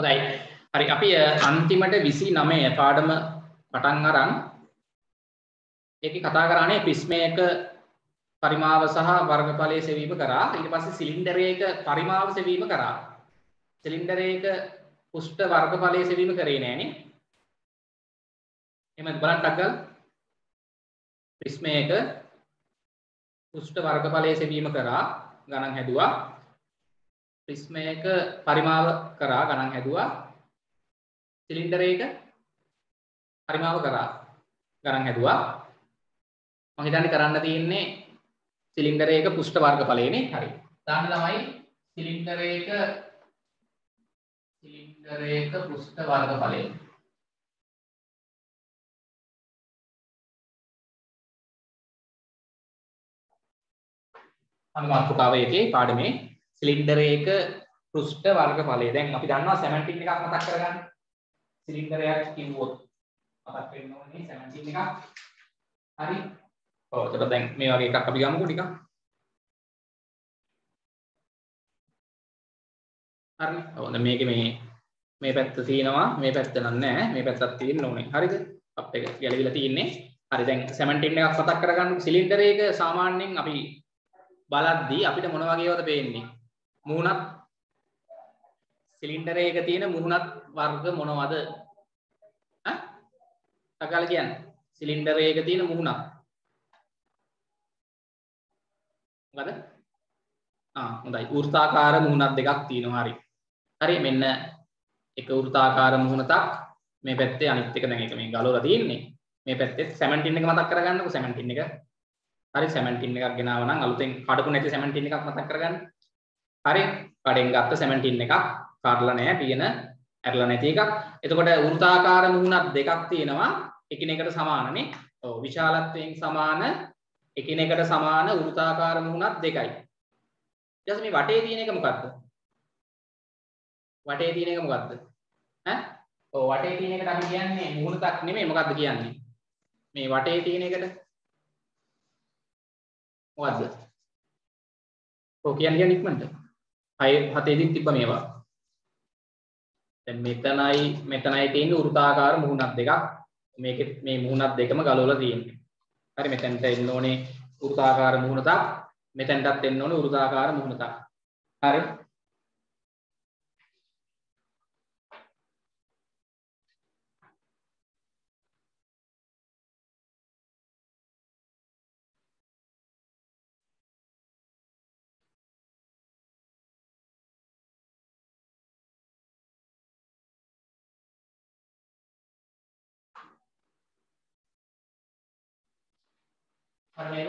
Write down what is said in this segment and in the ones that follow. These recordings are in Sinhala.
හොඳයි. හරි අපි අන්තිමට 29 පාඩම පටන් අරන් ඒකේ කතා කරන්නේ ප්‍රිස්මයක පරිමාව සහ වර්ගඵලයේ සෙවීම කරා. ඊට පස්සේ සිලින්ඩරයක පරිමාව සෙවීම කරා. සිලින්ඩරයක පෘෂ්ඨ වර්ගඵලයේ සෙවීම කරේ නෑනේ. එහෙමද බලන්න ටක්කල්. ප්‍රිස්මයක පෘෂ්ඨ වර්ගඵලයේ සෙවීම කරා ගණන් හැදුවා. ප්‍රිස්මයක පරිමාව කරා ගණන් හැදුවා. සිලින්ඩරයක පරිමාව කරා ගණන් හැදුවා. මම හිතන්නේ කරන්න තියෙන්නේ සිලින්ඩරයක පෘෂ්ඨ වර්ගඵලයනේ. හරි. දාන්න තමයි සිලින්ඩරයක පෘෂ්ඨ වර්ගඵලය. අනුමාත්‍රකාව එකේ පාඩමේ සිලින්ඩරයක පෘෂ්ඨ වර්ගඵලය. දැන් අපි දන්නවා 17 එකක් මතක් කරගන්න. සිලින්ඩරයක් කිව්වොත් මතක් වෙන්න ඕනේ 17 එකක්. හරි. ඔව් එතකොට දැන් මේ වගේ එකක් අපි ගමුකෝ ටිකක්. හරිනේ. ඔව් දැන් මේකේ මේ පැත්ත තියෙනවා මේ පැත්ත නෑ මේ පැත්තක් තියෙන්න ඕනේ. හරිද? අප් එක ගැලවිලා තියෙන්නේ. හරි දැන් 17 එකක් මතක් කරගන්න. සිලින්ඩරයක සාමාන්‍යයෙන් අපි බලද්දී අපිට මොන වගේවද පේන්නේ? මුහුණත් සිලින්ඩරයක තියෙන මුහුණත් වර්ග මොනවද? ඈ? අකල් කියන්නේ සිලින්ඩරයක තියෙන මුහුණත්. මොකද? හොඳයි. වෘත්තාකාර මුහුණක් දෙකක් තියෙනවා. හරි. හරි මෙන්න එක වෘත්තාකාර මුහුණක් මේ පැත්තේ අනිත් එක දැන් එක මේ ගලවලා තියෙන්නේ. මේ පැත්තේ 17 එක මතක් කරගන්නකො 17 එක. හරි 17 එකක් ගෙනාව නම් අලුතෙන් කඩපු නැති 17 එකක් මතක් කරගන්න. හරි කඩෙන් ගත්ත 17 එකක් කාඩලා නැහැ තියෙන ඇරලා නැති එකක්. එතකොට වෘත්තාකාර මුහුණක් දෙකක් තියෙනවා එකිනෙකට සමානනේ. ඔව් විශාලත්වයෙන් සමාන එකිනෙකට සමාන වෘත්තාකාර මුහුණක් දෙකයි. ඊට පස්සේ මේ වටේ තියෙන එක මොකද්ද? වටේ තියෙන එක මොකද්ද? ඈ? ඔව් වටේ තියෙන එකට අපි කියන්නේ මුහුණක් නෙමෙයි මොකද්ද කියන්නේ? මේ වටේ තියෙන එකට මොකද්ද? ඔව් කියන්නේ ඉක්මනට. 7 දින් තිබ්බ මේවා. දැන් මෙතනයි තියෙන වෘත්තාකාර මුහුණක් දෙකක්. මේකේ මේ මුහුණක් දෙකම ගලවලා තියෙන්නේ. හරි මෙතනට එන්න ඕනේ වෘත්තාකාර මුහුණක්. මෙතනටත් එන්න ඕනේ වෘත්තාකාර මුහුණක්. හරි. හරි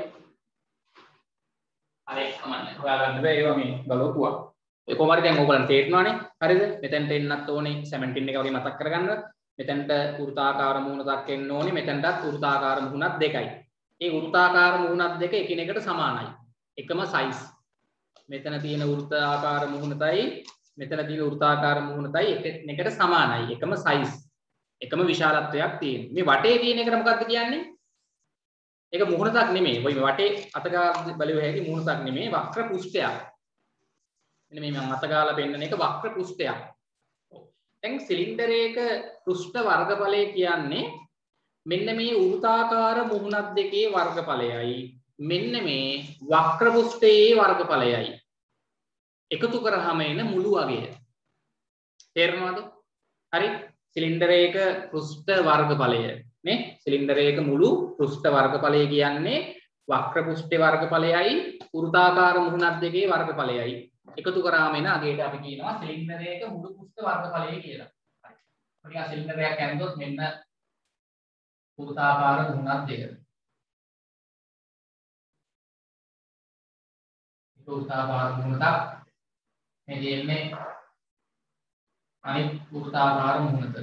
අමන්නේ හොයාගන්න බෑ ඒවා මේ බලවුවා. ඒ කොහොම හරි දැන් ඕගොල්ලන් තේරෙනවානේ. හරිද? මෙතනට එන්නත් ඕනේ 17 එක වගේ මතක් කරගන්න. මෙතනට වෘත්තාකාර මුහුණක් එන්න ඕනේ. මෙතනටත් වෘත්තාකාර මුහුණක් දෙකයි. ඒ වෘත්තාකාර මුහුණක් දෙක එකිනෙකට සමානයි. එකම සයිස්. මෙතන තියෙන වෘත්තාකාර මුහුණතයි මෙතන තියෙන වෘත්තාකාර මුහුණතයි එකිනෙකට සමානයි. එකම සයිස්. එකම විශාලත්වයක් තියෙන. මේ වටේ තියෙන එකට මොකක්ද කියන්නේ? ඒක මුහුණක් නෙමෙයි. ඔය මේ වටේ අතගාලා බලුව හැකි මුහුණක් නෙමෙයි වක්‍ර පෘෂ්ඨයක්. මෙන්න මේ මම අතගාලා පෙන්නන එක වක්‍ර පෘෂ්ඨයක්. දැන් සිලින්ඩරයක පෘෂ්ඨ වර්ගඵලය කියන්නේ මෙන්න මේ වෘත්තාකාර මුහුණක් දෙකේ වර්ගඵලයයි මෙන්න මේ වක්‍ර පෘෂ්ඨයේ වර්ගඵලයයි එකතු කරාම එන මුළු අගය. තේරෙනවද? හරි සිලින්ඩරයක පෘෂ්ඨ වර්ගඵලය නේ සිලින්ඩරයක මුළු පෘෂ්ඨ වර්ගඵලය කියන්නේ වක්‍ර පෘෂ්ඨේ වර්ගඵලයයි වෘත්තාකාර මුහුණක් දෙකේ වර්ගඵලයයි එකතු කරාම එන අගයට අපි කියනවා සිලින්ඩරයක මුළු පෘෂ්ඨ වර්ගඵලය කියලා. හරි. අපිට සිලින්ඩරයක් ඇඳුවොත් මෙන්න වෘත්තාකාර මුහුණක් දෙක. වෘත්තාකාර මුහුණක් මේ දෙන්නේ අනිත් වෘත්තාකාර මුහුණට.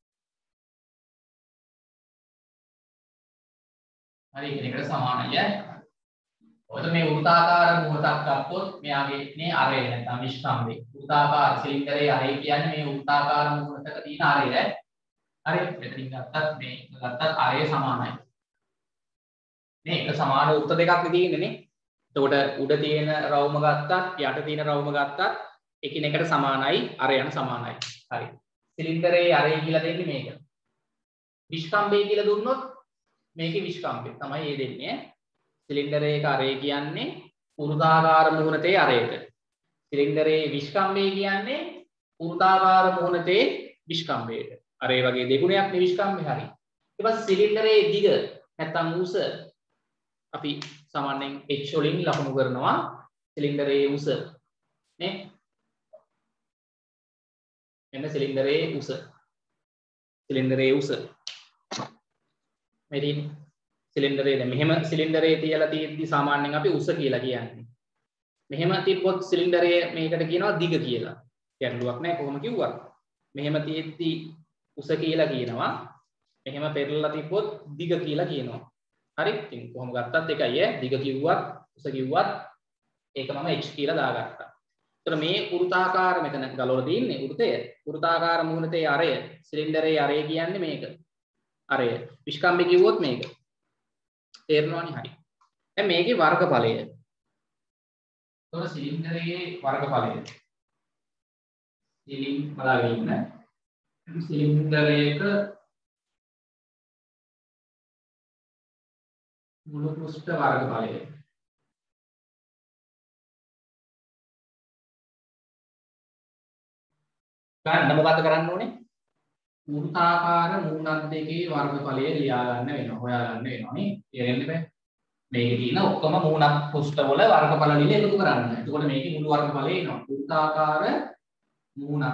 හරි එකිනෙකට සමානයි ඈ. ඔතන මේ වෘත්තාකාර මුහුණක් ගත්තොත් මෙයාගේ මේ අරය නැත්නම් නිෂ්ක්‍රමණය. වෘත්තාකාර සිලින්ඩරයේ අරය කියන්නේ මේ වෘත්තාකාර මුහුණක තියෙන අරය ඈ. හරි මෙතනින් ගත්තත් මේ ගත්තත් අරය සමානයි. මේ එක සමාන වෘත්ත දෙකක් තියෙන්නේ නේ. එතකොට උඩ තියෙන රවුම ගත්තත් යට තියෙන රවුම ගත්තත් එකිනෙකට සමානයි අරයන් සමානයි. හරි. සිලින්ඩරේ අරය කියලා දෙන්නේ මේක. විස්කම්භය කියලා දුන්නොත් මේකේ විස්කම්භය තමයි ඒ දෙන්නේ. සිලින්ඩරයක අරය කියන්නේ වෘත්තාකාර මුහුණතේ අරයට. සිලින්ඩරේ විස්කම්භය කියන්නේ වෘත්තාකාර මුහුණතේ විස්කම්භයට. අරය වගේ දෙගුණයක් නේ විස්කම්භය. හරි. ඊට පස්සේ සිලින්ඩරේ දිග නැත්තම් උස අපි සාමාන්‍යයෙන් h වලින් ලකුණු කරනවා සිලින්ඩරේ උස නේ. මෙන්න සිලින්ඩරේ උස. සිලින්ඩරේ උස. මෙතන සිලින්ඩරේ දැන් මෙහෙම සිලින්ඩරේ තියලා තියෙද්දි සාමාන්‍යයෙන් අපි උස කියලා කියන්නේ. මෙහෙම තිබ්බොත් සිලින්ඩරේ මේකට කියනවා දිග කියලා. ගැටලුවක් නැහැ කොහොම කිව්වත්. මෙහෙම තියෙද්දි උස කියලා කියනවා. මෙහෙම පෙරලලා තිබ්බොත් දිග කියලා කියනවා. හරි. ඉතින් කොහොම ගත්තත් එකයි ඈ. දිග කිව්වත් උස කිව්වත් ඒක මම h කියලා දාගත්තා. එතකොට මේ වෘත්තාකාර මෙතන ගලවලා තියෙන්නේ වෘතය. වෘත්තාකාර මුහුණතේ අරය සිලින්ඩරේ අරය කියන්නේ මේක. අරය. විස්කම්භය කිව්වොත් මේක. තේරෙනවනේ හරි. දැන් මේකේ වර්ගඵලය. එතකොට සිලින්ඩරයේ වර්ගඵලය. බලාගෙන ඉන්න. සිලින්ඩරයක මුළු පෘෂ්ඨ වර්ගඵලය. ගන්න මොකද කරන්න ඕනේ? වෘත්තාකාර මූණක් දෙකේ වර්ගඵලය ලියා ගන්න වෙනවා. හොයා ගන්න වෙනවා නේ. තේරෙන්නේ බෑ. මේකේ තියෙන ඔක්කොම මූණක් පෘෂ්ඨවල වර්ගඵල ලියලා එකතු කරන්න. එතකොට මේකේ මුළු වර්ගඵලය එනවා. වෘත්තාකාර මූණක්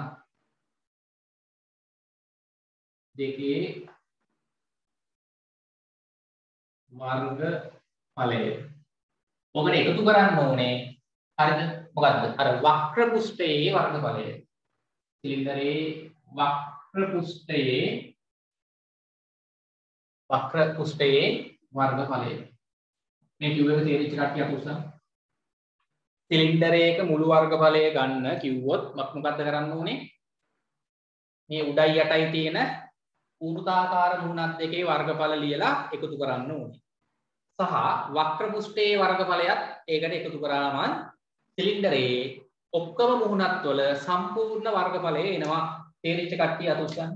දෙකේ වර්ගඵලය. ඔබට එකතු කරන්න ඕනේ. හරිද? මොකද්ද? අර වක්‍ර පෘෂ්ඨයේ වර්ගඵලය. සිලින්ඩරේ වක්‍ර පෘෂ්ඨයේ වර්ගඵලය. මේ කිව්වෙක තේරිච්ච කට්ටිය අපුස්සන්. සිලින්ඩරයක මුළු වර්ගඵලය ගන්න කිව්වොත් මොකක්ද කරන්න ඕනේ? මේ උඩයි යටයි තියෙන වෘත්තාකාර මුහුණක් දෙකේ වර්ගඵල ලියලා එකතු කරන්න ඕනේ. සහ වක්‍ර පෘෂ්ඨයේ වර්ගඵලයත් ඒකට එකතු කරාම සිලින්ඩරේ ඔක්කොම මුහුණත් වල සම්පූර්ණ වර්ගඵලය එනවා. තේරිච්ච කට්ටිය අතුස්සන්.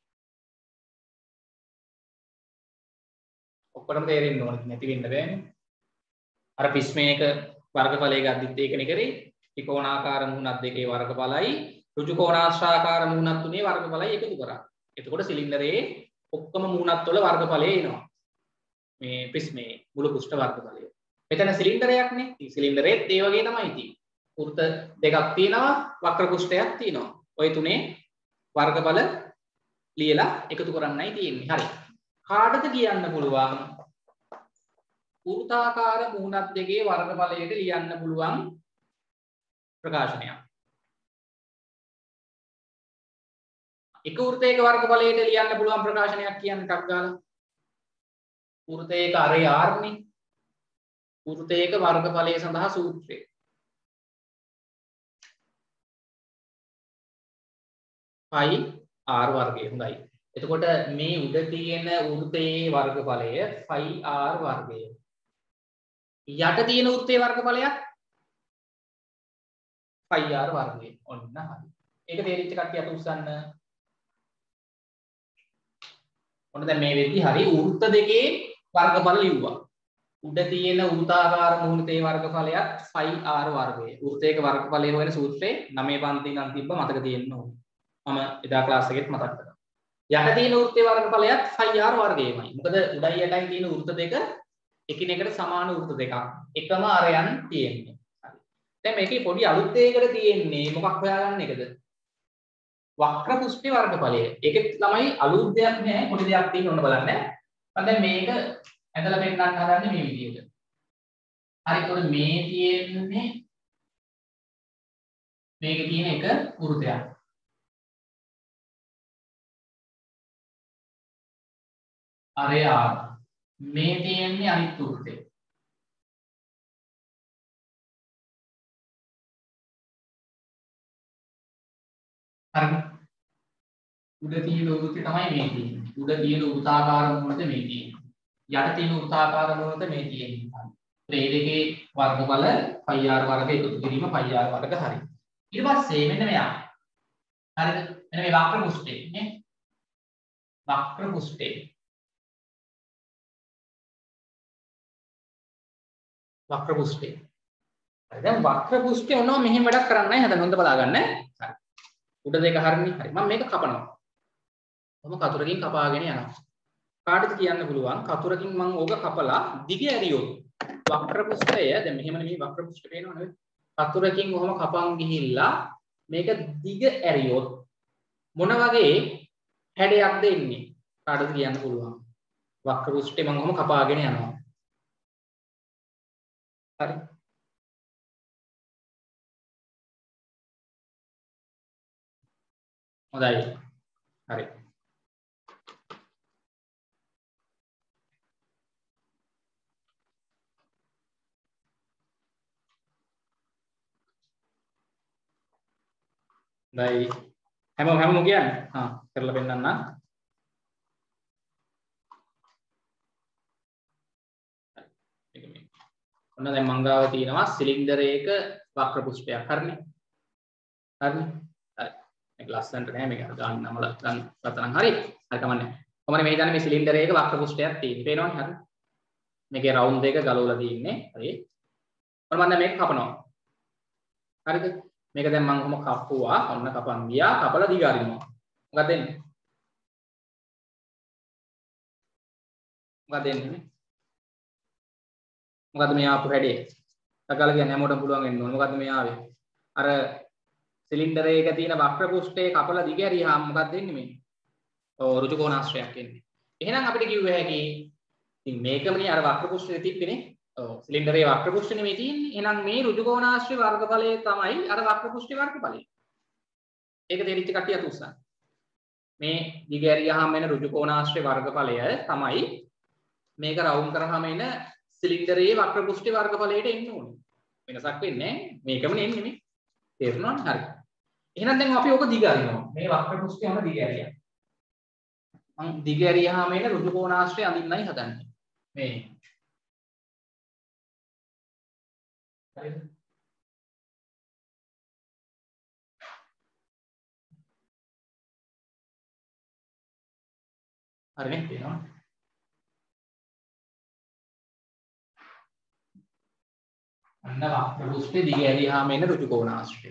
ඔක්කොටම තේරෙන්න ඕනේ නැති වෙන්න බෑනේ. අර පිස්මේක වර්ගඵලය ගද්දිත් ඒකනේ කරේ. ත්‍රිකෝණාකාර මුහුණක් දෙකේ වර්ගඵලයි ඍජු කෝණාශ්‍රාකාර මුහුණක් තුනේ වර්ගඵලයි එකතු කරා. එතකොට සිලින්ඩරේ ඔක්කොම මුහුණත් වල වර්ගඵලය එනවා. මේ පිස්මේ මුළු පෘෂ්ඨ වර්ගඵලය. මෙතන සිලින්ඩරයක්නේ. ඉතින් සිලින්ඩරේත් ඒ වගේ තමයි තියෙන්නේ. වෘත්ත දෙකක් තියෙනවා, වක්‍ර පෘෂ්ඨයක් තියෙනවා. ওই තුනේ වර්ගඵල ලියලා එකතු කරන්නයි තියෙන්නේ. හරි. කාටද කියන්න පුළුවන් වෘත්තාකාර මුහුණක් දෙකේ වර්ගඵලයට ලියන්න පුළුවන් ප්‍රකාශනයක්? එක වෘත්තයක වර්ගඵලයට ලියන්න පුළුවන් ප්‍රකාශනයක් කියන්න ටක් ගාලා. වෘත්තයක අරය r නේ. වෘත්තයක වර්ගඵලය සඳහා සූත්‍රය. pi r වර්ගය. හොඳයි. එතකොට මේ උඩ තියෙන වෘත්තයේ වර්ගඵලය pi r වර්ගය. යට තියෙන වෘත්තයේ වර්ගඵලයක් pi r වර්ගය. ඔන්න හරි. ඒක තේරිච්ච කට්ටිය අත උස්සන්න. ඔන්න දැන් මේ වෙද්දි හරි වෘත්ත දෙකේ වර්ගඵල ලිව්වා. උඩ තියෙන වෘත්තාකාර මුහුණතේ වර්ගඵලයත් pi r වර්ගය. වෘත්තයක වර්ගඵලය හොයන සූත්‍රේ 9 පන්ති ඉඳන් තිබ්බ මතක තියෙන්න ඕනේ. මම එදා ක්ලාස් එකෙත් මතක් කරා. යට තියෙන වෘත්තයේ වර්ගඵලයත් pi r වර්ගයමයි. මොකද උඩයි යටයි තියෙන වෘත්ත දෙක එකිනෙකට සමාන වෘත්ත දෙකක්. එකම අරයන් තියෙන්නේ. හරි. දැන් මේකේ පොඩි අලුත් දෙයකට තියෙන්නේ මොකක් හොයාගන්න එකද? වක්‍ර පෘෂ්ඨේ වර්ගඵලය. ඒකෙත් ළමයි අලුත් දෙයක් නෑ, පොඩි දෙයක් තියෙන්න ඕන බලන්න. මම දැන් මේක ඇදලා පෙන්නන්න හදන්නේ මේ විදිහට. හරි. ඒකෝද මේ තියෙන්නේ මේකේ තියෙන එක වෘතයක්. අරය r. මේ තියෙන්නේ අනිත් වෘත්තය. හරිද? උඩ තියෙන වෘත්තය තමයි මේ තියෙන්නේ. උඩ තියෙන වෘත්තාකාර මුහුණත මේ තියෙන්නේ. යට තියෙන වෘත්තාකාර මුහුණත මේ තියෙන්නේ. මේ දෙකේ වර්ගඵල pi r වර්ග එකතු කිරීම pi r වර්ග හරි. ඊට පස්සේ මෙන්න මෙයා. හරිද? මෙන්න මේ වක්‍ර පෘෂ්ඨේ නේ. වක්‍ර පෘෂ්ඨේ. වක්‍ර පෘෂ්ඨේ. හරි දැන් වක්‍ර පෘෂ්ඨේ ඔනවා මෙහෙම වැඩක් කරන්න නැහැ හදන්න. හොඳ බලා ගන්න. හරි. උඩ දෙක හරිනේ. හරි. මම මේක කපනවා. කොහොම කතුරකින් කපාගෙන යනවා. කාටද කියන්න පුළුවන් කතුරකින් මම ඕක කපලා දිග ඇරියොත් වක්‍ර පෘෂ්ඨය දැන් මෙහෙම නෙමෙයි වක්‍ර පෘෂ්ඨ පේනව නෙවෙයි. කතුරකින් ඔහොම කපන් ගිහිල්ලා මේක දිග ඇරියොත් මොන වගේ හැඩයක්ද එන්නේ? කාටද කියන්න පුළුවන්? වක්‍ර පෘෂ්ඨේ මම ඔහොම කපාගෙන යනවා. හරි. හොඳයි. හරි. හොඳයි. හැමෝම කියන්නේ. කරලා පෙන්නන්න. ඔන්න දැන් මං ගාව තියෙනවා සිලින්ඩරයක වක්‍ර පෘෂ්ඨයක්. හරිනේ. හරිනේ. හරි. මේක ලස්සනට නෑ මේක ගන්න නමල ගන්න ගතනම් හරි. හරි කමන්නේ. කොහමද මේ හිතන්නේ මේ සිලින්ඩරයක වක්‍ර පෘෂ්ඨයක් තියෙන්නේ. පේනවනේ හරි. මේකේ රවුන්ඩ් එක ගලවලා තියෙන්නේ. හරි. ඔන්න මම දැන් මේක කපනවා. හරිද? මේක දැන් මම කොහොම කපුවා. ඔන්න කපන් ගියා. කපලා දිග අරිනවා. මොකක්ද එන්නේ? මොකක්ද එන්නේ? මොකද්ද මේ ආපු හැඩය? සකල කියන්නේ හැමෝටම පුළුවන් වෙන්න ඕන. මොකද්ද මේ ආවේ? අර සිලින්ඩරයක තියෙන වක්‍ර පෘෂ්ඨයේ කපලා දිග ඇරියාම මොකක්ද එන්නේ මේ? ඔව් ඍජු කෝණාශ්‍රයක් එන්නේ. එහෙනම් අපිට කිව්ව හැකි ඉතින් මේකමනේ අර වක්‍ර පෘෂ්ඨයේ තිබ්බනේ. ඔව් සිලින්ඩරයේ වක්‍ර පෘෂ්ඨ නෙමෙයි තියෙන්නේ. එහෙනම් මේ ඍජු කෝණාශ්‍රය වර්ගඵලය තමයි අර වක්‍ර පෘෂ්ඨයේ වර්ගඵලය. ඒක තේරිච්ච කට්ටිය අත උස්සන්න. මේ දිග ඇරියාම එන ඍජු කෝණාශ්‍රය වර්ගඵලය තමයි මේක රවුන්ඩ් කරාම එන සිලින්ඩරයේ වක්‍ර පෘෂ්ඨ වර්ගඵලයට එන්න ඕනේ. වෙනසක් වෙන්නේ නැහැ. මේකමනේ එන්නේ මේ. තේරුණානේ? හරි. එහෙනම් දැන් අපි ඕක දිග අරිනවා. මේ වක්‍ර පෘෂ්ඨයම දිග ඇරියා. මම දිග ඇරියාම එන ඍජු කෝණාශ්‍රය අඳින්නයි හදන්නේ. මේ. හරිද? හරිනේ පේනවා. අන්න වක්‍ර පෘෂ්ඨේ දිග ඇරියාම එන ඍජු කෝණාශ්‍රය.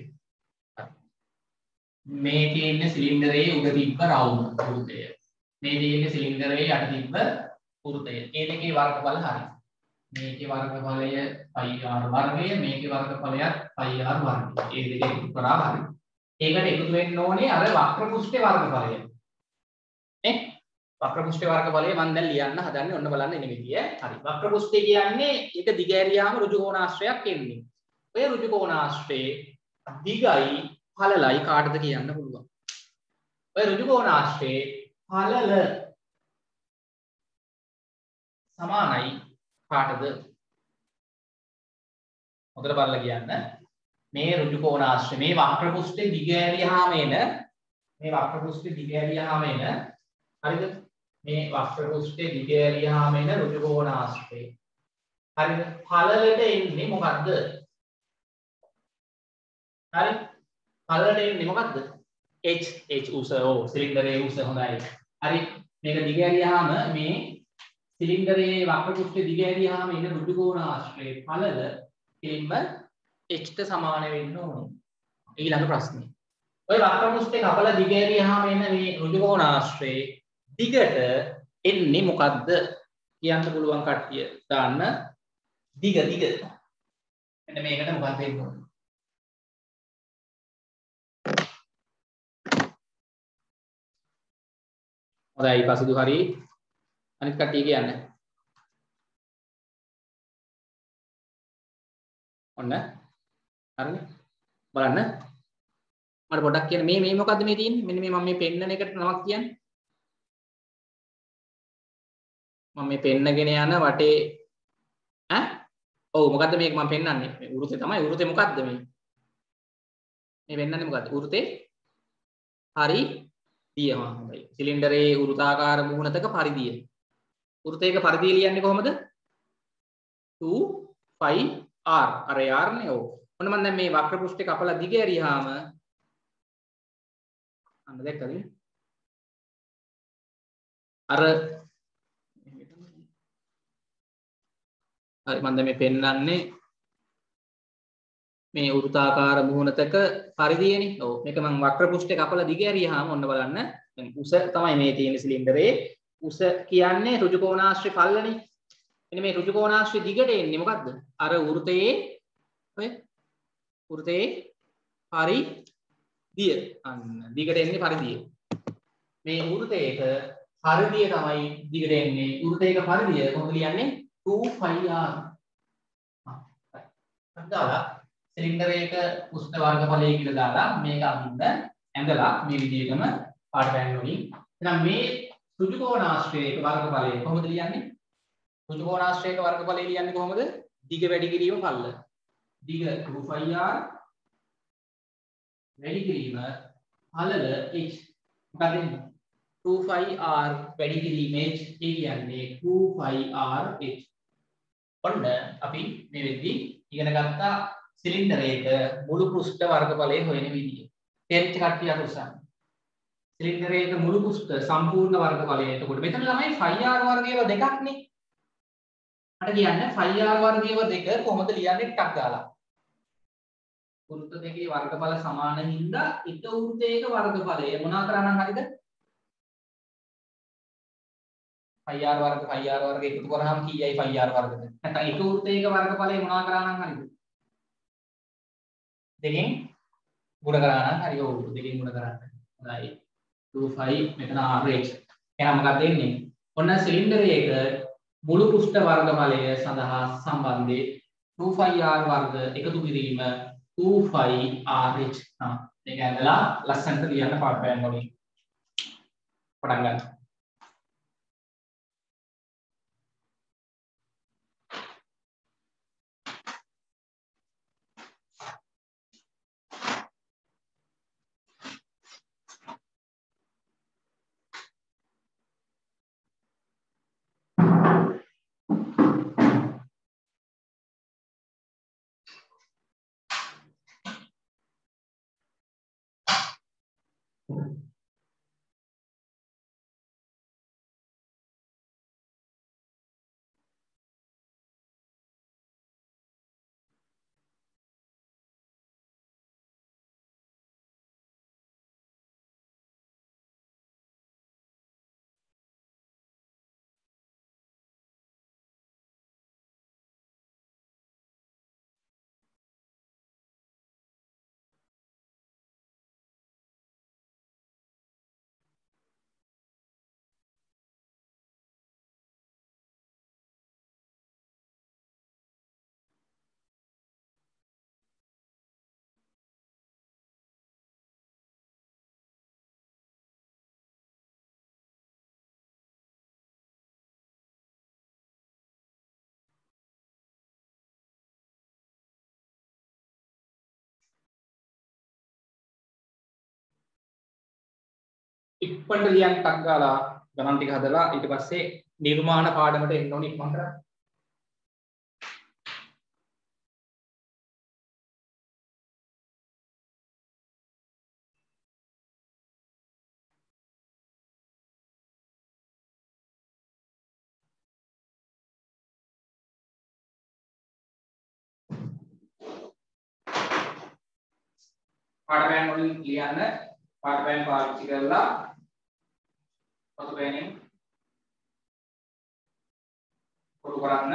මේ තියෙන්නේ සිලින්ඩරයේ උඩ තිබ්බ රවුම වෘතය. මේ තියෙන්නේ සිලින්ඩරයේ යට තිබ්බ වෘතය. ඒ දෙකේ වර්ගඵල හරි. මේකේ වර්ගඵලය πr වර්ගය, මේකේ වර්ගඵලයත් πr වර්ගය. ඒ දෙක එකතු කරා හරි. ඒකට එකතු වෙන්න ඕනේ අර වක්‍ර පෘෂ්ඨේ වර්ගඵලය. නේ? වක්‍ර පෘෂ්ඨේ වර්ගඵලය මම දැන් ලියන්න හදන්නේ ඔන්න බලන්න එන විදිය. හරි. වක්‍ර පෘෂ්ඨය කියන්නේ ඒක දිග ඇරියාම ඍජු කෝණාශ්‍රයක් එන්නේ. ඔය ඍජු කෝණාශ්‍රයේ දිගයි පළලයි කාටද කියන්න පුළුවන්. ඔය ඍජු කෝණාශ්‍රයේ පළල සමානයි කාටද? හොඳට බලලා කියන්න. මේ ඍජු කෝණාශ්‍රය මේ වක්‍ර පෘෂ්ඨේ දිග ඇරියාම එන මේ වක්‍ර පෘෂ්ඨේ දිග ඇරියාම එන හරිද? මේ වක්‍ර පෘෂ්ඨේ දිග ඇරියාම එන ඍජු කෝණාශ්‍රය. හරිද? පළලට එන්නේ මොකද්ද? හරි? පළලට එන්නේ මොකද්ද? h උස සිලින්ඩරයේ උස හොඳයි. හරි මේක දිග ඇරියාම මේ සිලින්ඩරයේ වක්‍ර පෘෂ්ඨයේ දිග ඇරියාම එන ඍජු කෝණාශ්‍රයේ පළල කෙලින්ම h ට සමාන වෙන්න ඕනේ. ඊළඟ ප්‍රශ්නේ. ඔය වක්‍ර පෘෂ්ඨේ කපලා දිග ඇරියාම එන මේ ඍජු කෝණාශ්‍රයේ දිගට එන්නේ මොකද්ද? කියන්න පුළුවන් කට්ටිය දාන්න දිග. මෙන්න මේකට මොකක්ද වෙන්න ඕනේ? හොඳයි පසුදු හරි අනිත් කට්ටිය කියන්න. ඔන්න හරිනේ බලන්න මට පොඩ්ඩක් කියන්න මේ මොකද්ද මේ තියෙන්නේ? මෙන්න මේ මම මේ පෙන්නන එකට නමක් කියන්නේ. මම මේ පෙන්නගෙන යන වටේ ඔව් මොකද්ද මේක මම පෙන්නන්නේ? මේ වෘතේ තමයි. වෘතේ මොකද්ද මේ? මේ පෙන්නන්නේ මොකද්ද? වෘතේ හරි දිය හොඳයි. සිලින්ඩරයේ වෘතාකාර මුහුණතක පරිදිය. වෘතයක පරිදිය ලියන්නේ කොහොමද? 2 5r අර r නේ ඔව්. ඔන්න මම දැන් මේ වක්‍ර පෘෂ්ඨේ කපලා දිග ඇරියාම අන්න දැක්කද? අර හරි මම දැන් මේ පෙන්නන්නේ මේ වෘත්තාකාර මුහුණතක පරිධියනේ. ඔව් මේක මම වක්‍ර පෘෂ්ඨේ කපලා දිග ඇරියාම ඔන්න බලන්න. දැන් උස තමයි මේ තියෙන සිලින්ඩරේ. උස කියන්නේ ඍජු කෝණාශ්‍රය පල්ලනේ. මෙන්න මේ ඍජු කෝණාශ්‍රය දිගට එන්නේ මොකද්ද? අර වෘතයේ ඔය වෘතයේ පරිධිය. අන්න දිගට එන්නේ පරිධිය. මේ වෘතයක පරිධිය තමයි දිගට එන්නේ. වෘතයක පරිධිය කොහොමද ලියන්නේ? 2πr. දාලා සිලින්ඩරයක උෂ්ණ වර්ගඵලය කියලා දාලා මේක අඳින්න ඇඳලා මේ විදිහටම පාට පෑන් වලින්. එහෙනම් මේ ඍජු කෝණාශ්‍රයක වර්ගඵලය කොහොමද ලියන්නේ? ඍජු කෝණාශ්‍රයක වර්ගඵලය ලියන්නේ කොහොමද? දිග වැඩි කිරීම පල්ල. දිග 2πr වැඩි කිරීම පළල h. මොකද 2πr වැඩි කිරීම h කියන්නේ 2πrh. ඔන්න අපි මේ වෙද්දී ඉගෙන ගත්තා සිලින්ඩරයක මුළු පෘෂ්ඨ වර්ගඵලය හොයන විදිය. තේරිච්ච කට්ටිය අත උස්සන්න. සිලින්ඩරයක මුළු පෘෂ්ඨ සම්පූර්ණ වර්ගඵලය. එතකොට මෙතන ළමයි ϕr වර්ගයව දෙකක් නේ. මට කියන්න ϕr වර්ගයව දෙක කොහොමද ලියන්නේ ටක් ගාලා. වෘත්ත දෙකේ වර්ගඵල සමාන හින්දා එක වෘත්තයක වර්ගඵලය මොනවා කරානම් හරියද? ϕr වර්ග එකතු කරාම කීයයි ϕr වර්ගද? නැත්නම් එක වෘත්තයක වර්ගඵලය මොනවා කරානම් හරියද? දෙකෙන් ගුණ කරා නම් හරි. ඔව් දෙකෙන් ගුණ කරන්න. හොඳයි. 2π මෙතන rh. එහෙනම් මොකක්ද එන්නේ? ඔන්න සිලින්ඩරයක මුළු පෘෂ්ඨ වර්ගඵලය සඳහා සම්බන්ධයේ 2πr වර්ග එකතු කිරීම 2πrh. මේක ඇඳලා ලස්සනට ලියන්න පාට පෑන් වලින්. පටන් ගන්න. ඉක්මනට ලියන්න ටක් ගාලා ගණන් ටික හදලා ඊට පස්සේ නිර්මාණ පාඩමට එන්න ඕනේ ඉක්මන් කරලා. පාට පෑන් වලින් ලියන්න පාට පෑන් පාවිච්චි කරලා පොතු පෑනෙන් කොටු කරන්න.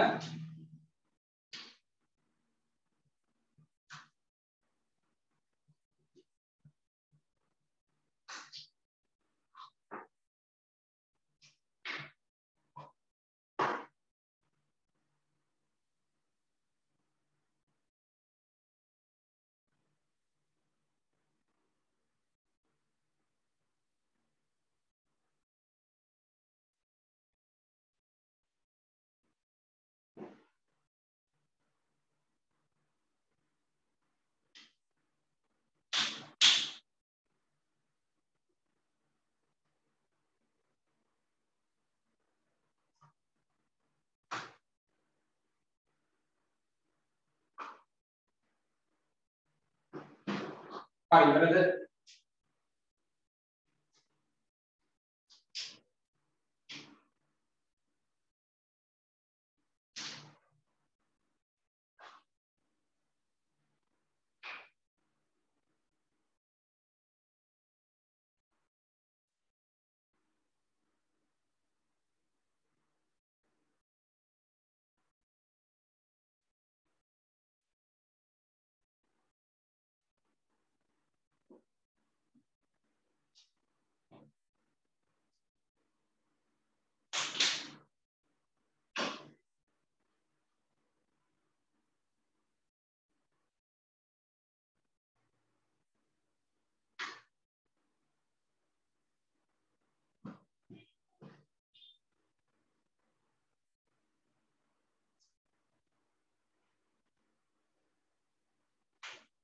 හරි ඉවරද?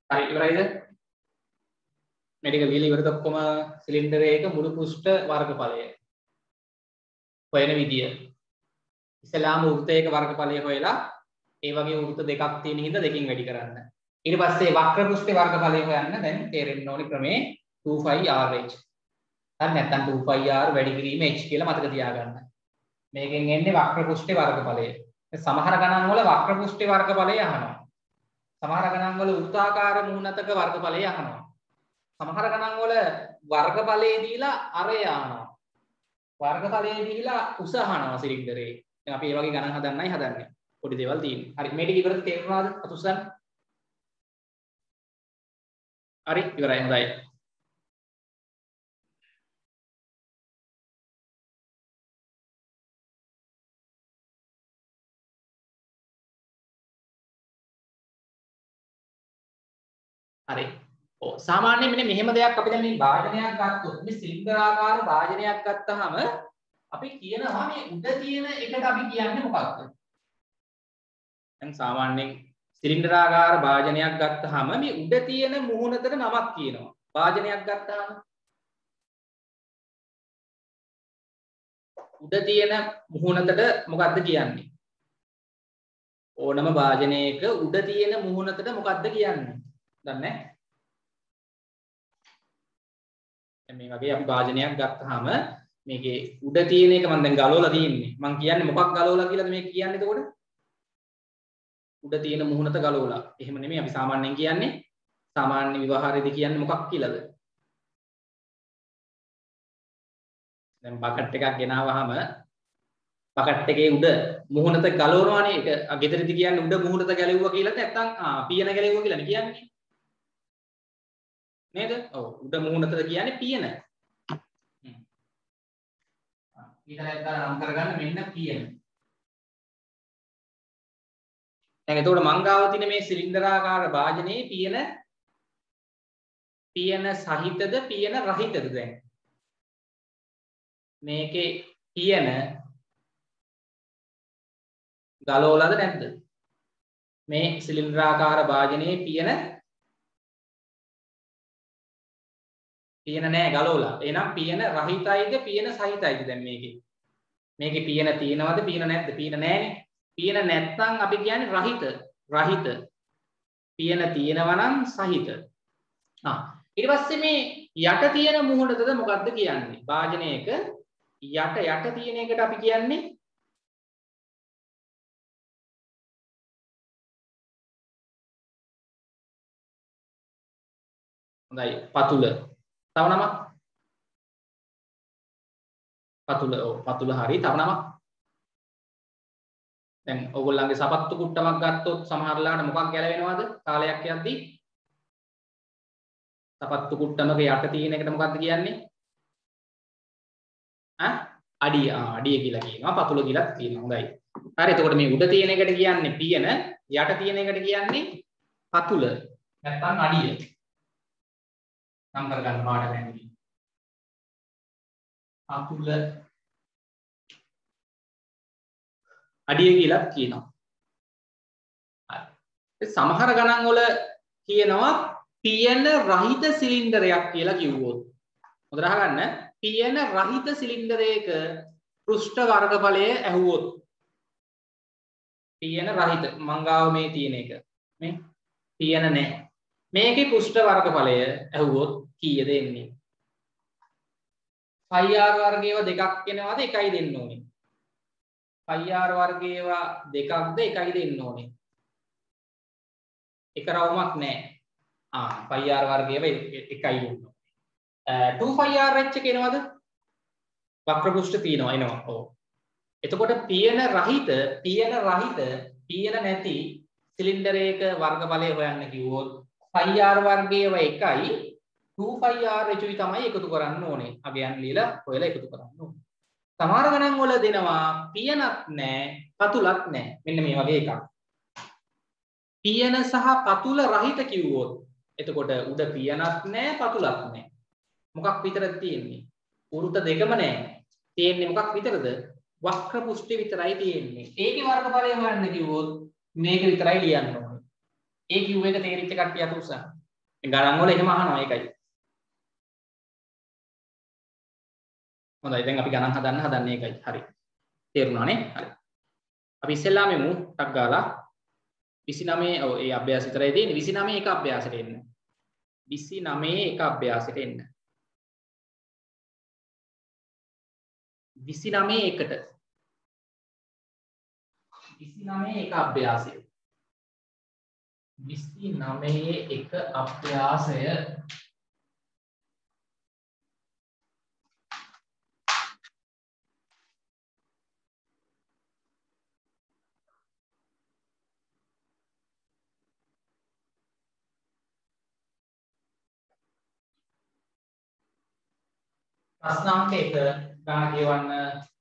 හරි ඉවරයිද? මේ ටික ලියලා ඉවරද ඔක්කොම සිලින්ඩර් එක මුළු පෘෂ්ඨ වර්ගඵලය. හොයන විදිය. ඉස්සලාම වෘත්තයක වර්ගඵලය හොයලා ඒ වගේ වෘත්ත දෙකක් තියෙන හින්දා දෙකෙන් වැඩි කරන්න. ඊට පස්සේ වක්‍ර පෘෂ්ඨේ වර්ගඵලය හොයන්න දැන් තේරෙන්න ඕනි ක්‍රමේ 2πrh. හරි නැත්නම් 2πr වැඩි කිරීම h කියලා මතක තියාගන්න. මේකෙන් එන්නේ වක්‍ර පෘෂ්ඨේ වර්ගඵලය. සමහර ගණන් වල වක්‍ර පෘෂ්ඨේ වර්ගඵලය අහනවා. සමහර ගණන් වල වෘත්තාකාර මුහුණතක වර්ගඵලය අහනවා. සමහර ගණන් වල වර්ගඵලයේ දීලා අරය අහනවා. වර්ගඵලයේ දීලා උස අහනවා සිලින්ඩරේ. දැන් අපි මේ වගේ ගණන් හදන්නයි හදන්නේ. පොඩි දේවල් තියෙනවා. හරි මේ ටික ඉවරද තේරුණාද? අතුස්සන්. හරි ඉවරයි හොඳයි. හරි. ඔව් සාමාන්‍යයෙන් මෙන්න මෙහෙම දෙයක් අපි දැන් මේ භාජනයක් ගත්තොත් මේ සිලින්ඩරාකාර භාජනයක් ගත්තාම අපි කියනවා මේ උඩ තියෙන එකට අපි කියන්නේ මොකක්ද? දැන් සාමාන්‍යයෙන් සිලින්ඩරාකාර භාජනයක් ගත්තාම මේ උඩ තියෙන මුහුණතට නමක් කියනවා. භාජනයක් ගත්තාම උඩ තියෙන මුහුණතට මොකක්ද කියන්නේ? ඕනම භාජනයක උඩ තියෙන මුහුණතට මොකක්ද කියන්නේ? දන්නේ මේ වගේ අපි භාජනයක් ගත්තාම මේකේ උඩ තියෙන එක මම දැන් ගලවලා තියෙන්නේ. මම කියන්නේ මොකක් ගලවලා කියලාද මේ කියන්නේ එතකොට? උඩ තියෙන මුහුණත ගලවලා. එහෙම නෙමෙයි අපි සාමාන්‍යයෙන් කියන්නේ. සාමාන්‍ය විවහාරයේදී කියන්නේ මොකක් කියලාද? දැන් බකට් එකක් ගෙනාවහම බකට් එකේ උඩ මුහුණත ගලවනවානේ. ඒක ගෙදරදී කියන්නේ උඩ මුහුණත ගැලෙව්වා කියලා නැත්නම් පියන ගැලෙව්වා කියලානේ කියන්නේ. නේද? ඔව් උඩ මුහුණතට කියන්නේ පියන. ඊටලෙන් නම් කරගන්න මෙන්න පියන. දැන් එතකොට මං ගාව තියෙන මේ සිලින්ඩරාකාර භාජනයේ පියන සහිතද පියන රහිතද දැන්? මේකේ පියන ගලවලාද නැද්ද? මේ සිලින්ඩරාකාර භාජනයේ පියන නෑ ගලවලා. එහෙනම් පියන රහිතයිද පියන සහිතයිද දැන් මේකේ? මේකේ පියන තියෙනවද පියන නැද්ද? පියන නෑනේ. පියන නැත්නම් අපි කියන්නේ රහිත. පියන තියෙනවා නම් සහිත. ඊට පස්සේ මේ යට තියෙන මුහුණටද මොකද්ද කියන්නේ? භාජනයක යට තියෙන එකට අපි කියන්නේ හොඳයි පතුල. තව නමක්? පතුල. ඔව් පතුල හරි. තව නමක්? දැන් ඕගොල්ලන්ගේ සපත්තු කුට්ටමක් ගත්තොත් සමහරලාට මොකක් ගැලවෙනවද කාලයක් යද්දී? සපත්තු කුට්ටමක යට තියෙන එකට මොකක්ද කියන්නේ? අඩිය. අඩිය කියලා කියනවා. පතුල කියලා කියනවා. හොඳයි. හරි එතකොට මේ උඩ තියෙන එකට කියන්නේ පියන, යට තියෙන එකට කියන්නේ පතුල. නැත්නම් අඩිය. නම් කරගන්න පාඩම ඇතුලේ. පතුල අඩිය කියලා කියනවා. හරි. සමහර ගණන් වල කියනවා පියන රහිත සිලින්ඩරයක් කියලා කිව්වොත්. හොඳට අහගන්න. පියන රහිත සිලින්ඩරයක පෘෂ්ඨ වර්ගඵලය ඇහුවොත්. පියන රහිත මං ගාව මේ තියෙන එක. මේ පියන නැහැ. මේකේ පෘෂ්ඨ වර්ගඵලය ඇහුවොත් කීයද එන්නේ? 5r වර්ගයේව දෙකක් එනවාද එකයි දෙන්න ඕනේ? 5r වර්ගයේව දෙකක්ද එකයි දෙන්න ඕනේ? එක රවුමක් නැහැ. 5r වර්ගයේව එකයි දෙන්න ඕනේ. 2πrh එක එනවද? වක්‍ර පෘෂ්ඨ තියෙනවා එනවා. ඔව්. එතකොට පියන රහිත පියන නැති සිලින්ඩරයක වර්ගඵලය හොයන්න කිව්වොත් 5r වර්ගයේව එකයි 2πrh තමයි එකතු කරන්න ඕනේ. අගයන් ලියලා හොයලා එකතු කරන්න ඕනේ. සමහර ගණන් වල දෙනවා පියනක් නැහැ, පතුලක් නැහැ. මෙන්න මේ වගේ එකක්. පියන සහ පතුල රහිත කිව්වොත් එතකොට උඩ පියනක් නැහැ, පතුලක් නැහැ. මොකක් විතරද තියෙන්නේ? වෘත්ත දෙකම නැහැ. තියෙන්නේ මොකක් විතරද? වක්‍ර පෘෂ්ඨ විතරයි තියෙන්නේ. ඒකේ වර්ගඵලය හොයන්න කිව්වොත් මේක විතරයි ලියන්න ඕනේ. ඒ කිව් එක තේරිච්ච කට්ටිය අත උසන්න. ගණන් වල එහෙම අහනවා ඒකයි. හොඳයි දැන් අපි ගණන් හදන්නේ ඒකයි. හරි. තේරුණානේ? හරි. අපි ඉස්සෙල්ලාම යමු ටක් ගාලා 29 ඔව් ඒ අභ්‍යාස විතරයි තියෙන්නේ 29 එක අභ්‍යාසෙට එන්න. 29 එක අභ්‍යාසෙට එන්න. 29 එකට 29 එක අභ්‍යාසය 29 එක අභ්‍යාසය ප්‍රශ්නාංක 1 ගණන කියවන්න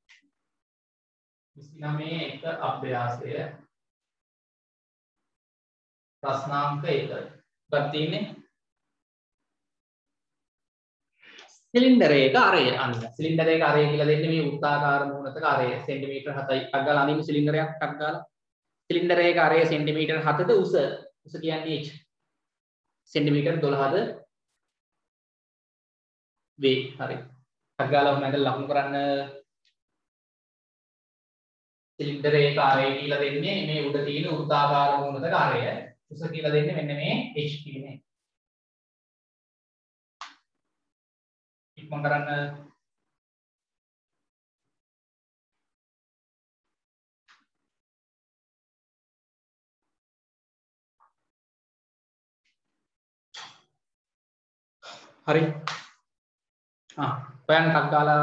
29 එක අභ්‍යාසය ප්‍රශ්නාංක 1 මොකක්ද තියෙන්නේ සිලින්ඩරයක අරය අන්න සිලින්ඩරයක අරය කියලා දෙන්නේ මේ වෘත්තාකාර මුහුණතක අරය සෙන්ටිමීටර් 7යි ටක් ගාලා අනිමු සිලින්ඩරයක් ටක් ගාලා සිලින්ඩරයක අරය සෙන්ටිමීටර් 7ද උස කියන්නේ h සෙන්ටිමීටර් 12ද වේ හරි ටක් ගාලා ඔන්න ඇදලා ලකුණු කරන්න සිලින්ඩරයක අරය කියලා දෙන්නේ මේ උඩ තියෙන වෘත්තාකාර මුහුණතක අරය උස කියලා දෙන්නේ මෙන්න මේ h කියන්නේ ඉක්මන් කරන්න හරි හොයන්න ටක් ගාලා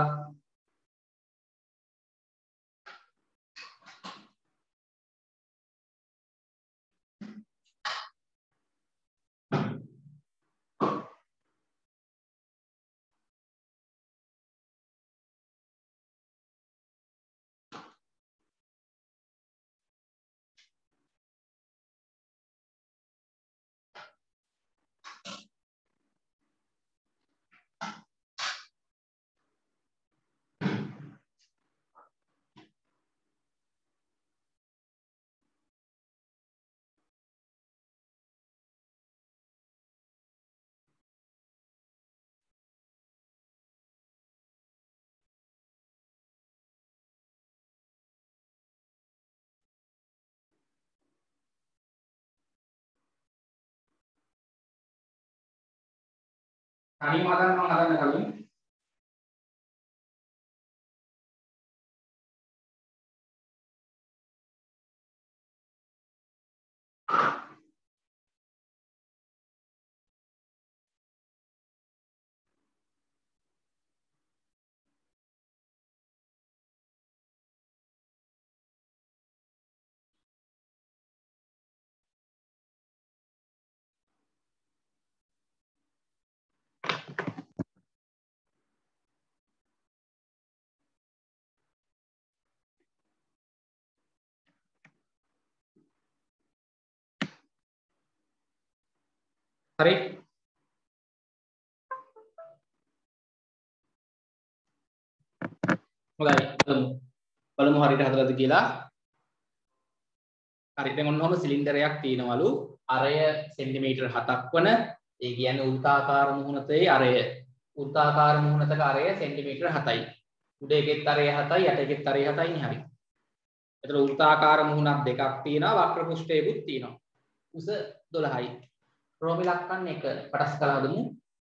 තනියම හදන්න කලින් හරි හොඳයි බලමු හරියට හදලාද කියලා හරි දැන් ඔන්න ඔහම සිලින්ඩරයක් තියෙනවලු අරය සෙන්ටිමීටර් 7ක් වන ඒ කියන්නේ වෘත්තාකාර මුහුණතේ අරය වෘත්තාකාර මුහුණතක අරය සෙන්ටිමීටර් 7යි උඩ එකෙත් අරය 7යි යට එකෙත් අරය 7යි නේ හරි එතන වෘත්තාකාර මුහුණක් දෙකක් තියෙනවා වක්‍ර පෘෂ්ඨයකුත් තියෙනවා උස 12යි රෝමිලක්කන් එක කොටස් කළා හදමු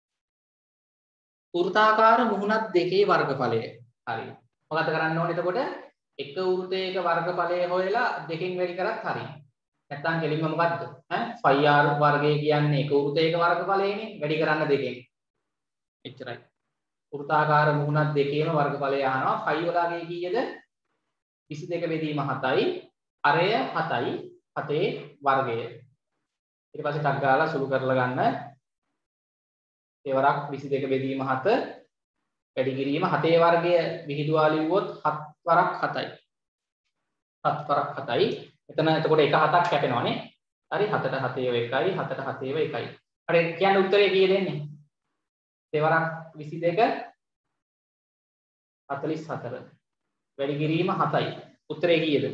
වෘත්තාකාර මුහුණක් දෙකේ වර්ගඵලය හරි මොකද කරන්න ඕනේ එතකොට එක වෘතයක වර්ගඵලය හොයලා දෙකෙන් වැඩි කරත් හරි නැත්නම් කෙලින්ම මොකද්ද ඈ r වර්ගය කියන්නේ එක වෘතයක වර්ගඵලයනේ වැඩි කරන්න දෙකෙන් එච්චරයි වෘත්තාකාර මුහුණක් දෙකේම වර්ගඵලය අහනවා වලගේ කීයද 22 බෙදීම 7යි අරය 7යි 7ේ වර්ගය ඊට පස්සේ ටක් ගාලා සුළු කරලා ගන්න ඒවරක් 22 බෙදීම 7 වැඩි කිරීම 7ේ වර්ගය විහිදුවා ලිව්වොත් 7 වරක් 7යි 7 වරක් 7යි එතන එතකොට එක 7ක් කැපෙනවානේ හරි 7ට 7 ඒව 1යි 7ට 7 ඒව 1යි හරි කියන්නේ උත්තරේ කීයද එන්නේ තේවරක් 22 44 වැඩි කිරීම 7යි උත්තරේ කීයද